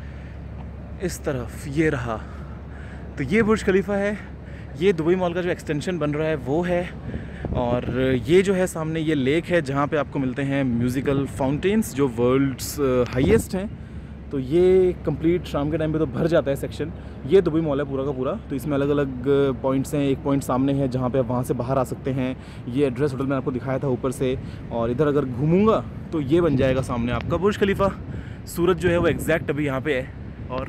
इस तरफ, ये रहा। तो ये बुर्ज खलीफा है, ये दुबई मॉल का जो एक्सटेंशन बन रहा है वो है। और ये जो है सामने ये लेक है जहाँ पे आपको मिलते हैं म्यूज़िकल फाउंटेन्स जो वर्ल्ड्स हाईएस्ट हैं। तो ये कंप्लीट शाम के टाइम पे तो भर जाता है सेक्शन। ये दुबई मॉल है पूरा का पूरा। तो इसमें अलग अलग पॉइंट्स हैं, एक पॉइंट सामने है जहाँ पे आप वहाँ से बाहर आ सकते हैं। ये एड्रेस होटल मैंने आपको दिखाया था ऊपर से। और इधर अगर घूमूंगा तो ये बन जाएगा सामने आपका बुर्ज खलीफा। सूरज जो है वो एग्जैक्ट अभी यहाँ पे है और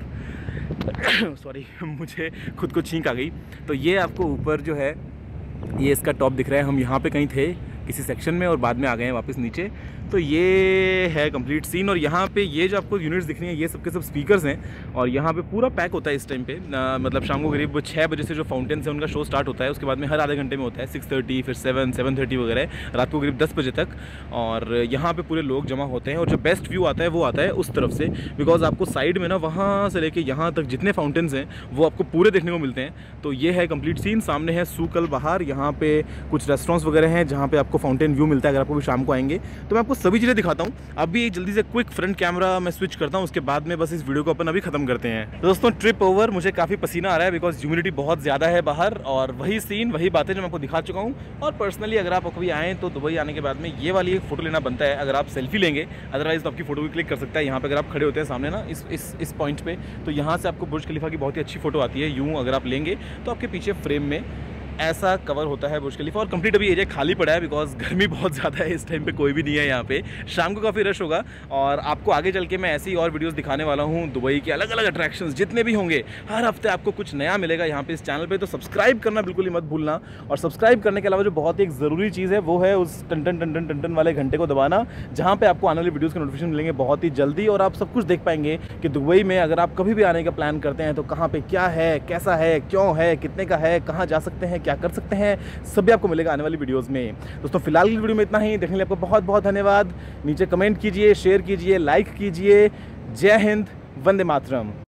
सॉरी मुझे खुद को छींक आ गई। तो ये आपको ऊपर जो है ये इसका टॉप दिख रहा है। हम यहाँ पे कहीं थे किसी सेक्शन में और बाद में आ गए हैं वापस नीचे। तो ये है कंप्लीट सीन। और यहाँ पे ये जो आपको यूनिट्स दिख रही हैं ये सब के सब स्पीकर्स हैं और यहाँ पे पूरा पैक होता है इस टाइम पे। आ, मतलब शाम को करीब छः बजे से जो फाउंटेन्स है उनका शो स्टार्ट होता है। उसके बाद में हर आधे घंटे में होता है, सिक्स थर्टी फिर सेवन सेवन थर्टी वगैरह, रात को करीब दस बजे तक। और यहाँ पे पूरे लोग जमा होते हैं और जो बेस्ट व्यू आता है वो आता है उस तरफ से, बिकॉज आपको साइड में ना वहाँ से लेके यहाँ तक जितने फाउंटेन्स हैं वो आपको पूरे देखने को मिलते हैं। तो ये है कंप्लीट सीन। सामने है सूकल बाहर, यहाँ पे कुछ रेस्टोरेंट्स वगैरह हैं जहाँ पे आपको फाउंटेन व्यू मिलता है। अगर आपको भी शाम को आएंगे तो मैं आपको सभी चीज़ें दिखाता हूँ। अभी जल्दी से क्विक फ्रंट कैमरा मैं स्विच करता हूँ, उसके बाद में बस इस वीडियो को अपन अभी खत्म करते हैं। तो दोस्तों ट्रिप ओवर, मुझे काफ़ी पसीना आ रहा है बिकॉज ह्यूमिडिटी बहुत ज़्यादा है बाहर। और वही सीन वही बातें जो मैं आपको दिखा चुका हूँ। और पर्सनली अगर आप कभी आएँ तो दुबई आने के बाद में ये वाली एक फ़ोटो लेना बनता है। अगर आप सेल्फी लेंगे, अदरवाइज तो आपकी फ़ोटो भी क्लिक कर सकता है। यहाँ पे अगर आप खड़े होते हैं सामने ना इस इस इस पॉइंट पे, तो यहाँ से आपको बुर्ज खलीफा की बहुत ही अच्छी फ़ोटो आती है। यूँ अगर आप लेंगे तो आपके पीछे फ्रेम में ऐसा कवर होता है बुर्ज खलीफा। और कंप्लीट अभी एरिया खाली पड़ा है बिकॉज गर्मी बहुत ज़्यादा है, इस टाइम पे कोई भी नहीं है यहाँ पे। शाम को काफ़ी रश होगा और आपको आगे चल के मैं ऐसी और वीडियोस दिखाने वाला हूँ दुबई के अलग अलग अट्रैक्शंस जितने भी होंगे। हर हफ्ते आपको कुछ नया मिलेगा यहाँ पे इस चैनल पे। तो सब्सक्राइब करना बिल्कुल ही मत भूलना। और सब्सक्राइब करने के अलावा जो बहुत ही एक ज़रूरी चीज़ है वो है उस टन टन टन टन टन टन वाले घंटे को दबाना, जहाँ पर आपको आने वाली वीडियोज़ के नोटिफिकेशन मिलेंगे बहुत ही जल्दी। और आप सब कुछ देख पाएंगे कि दुबई में अगर आप कभी भी आने का प्लान करते हैं तो कहाँ पर क्या है, कैसा है, क्यों है, कितने का है, कहाँ जा सकते हैं, क्या कर सकते हैं, सभी आपको मिलेगा आने वाली वीडियोस में। दोस्तों फिलहाल की वीडियो में इतना ही। देखने के लिए आपको बहुत बहुत धन्यवाद। नीचे कमेंट कीजिए, शेयर कीजिए, लाइक कीजिए। जय हिंद, वंदे मातरम।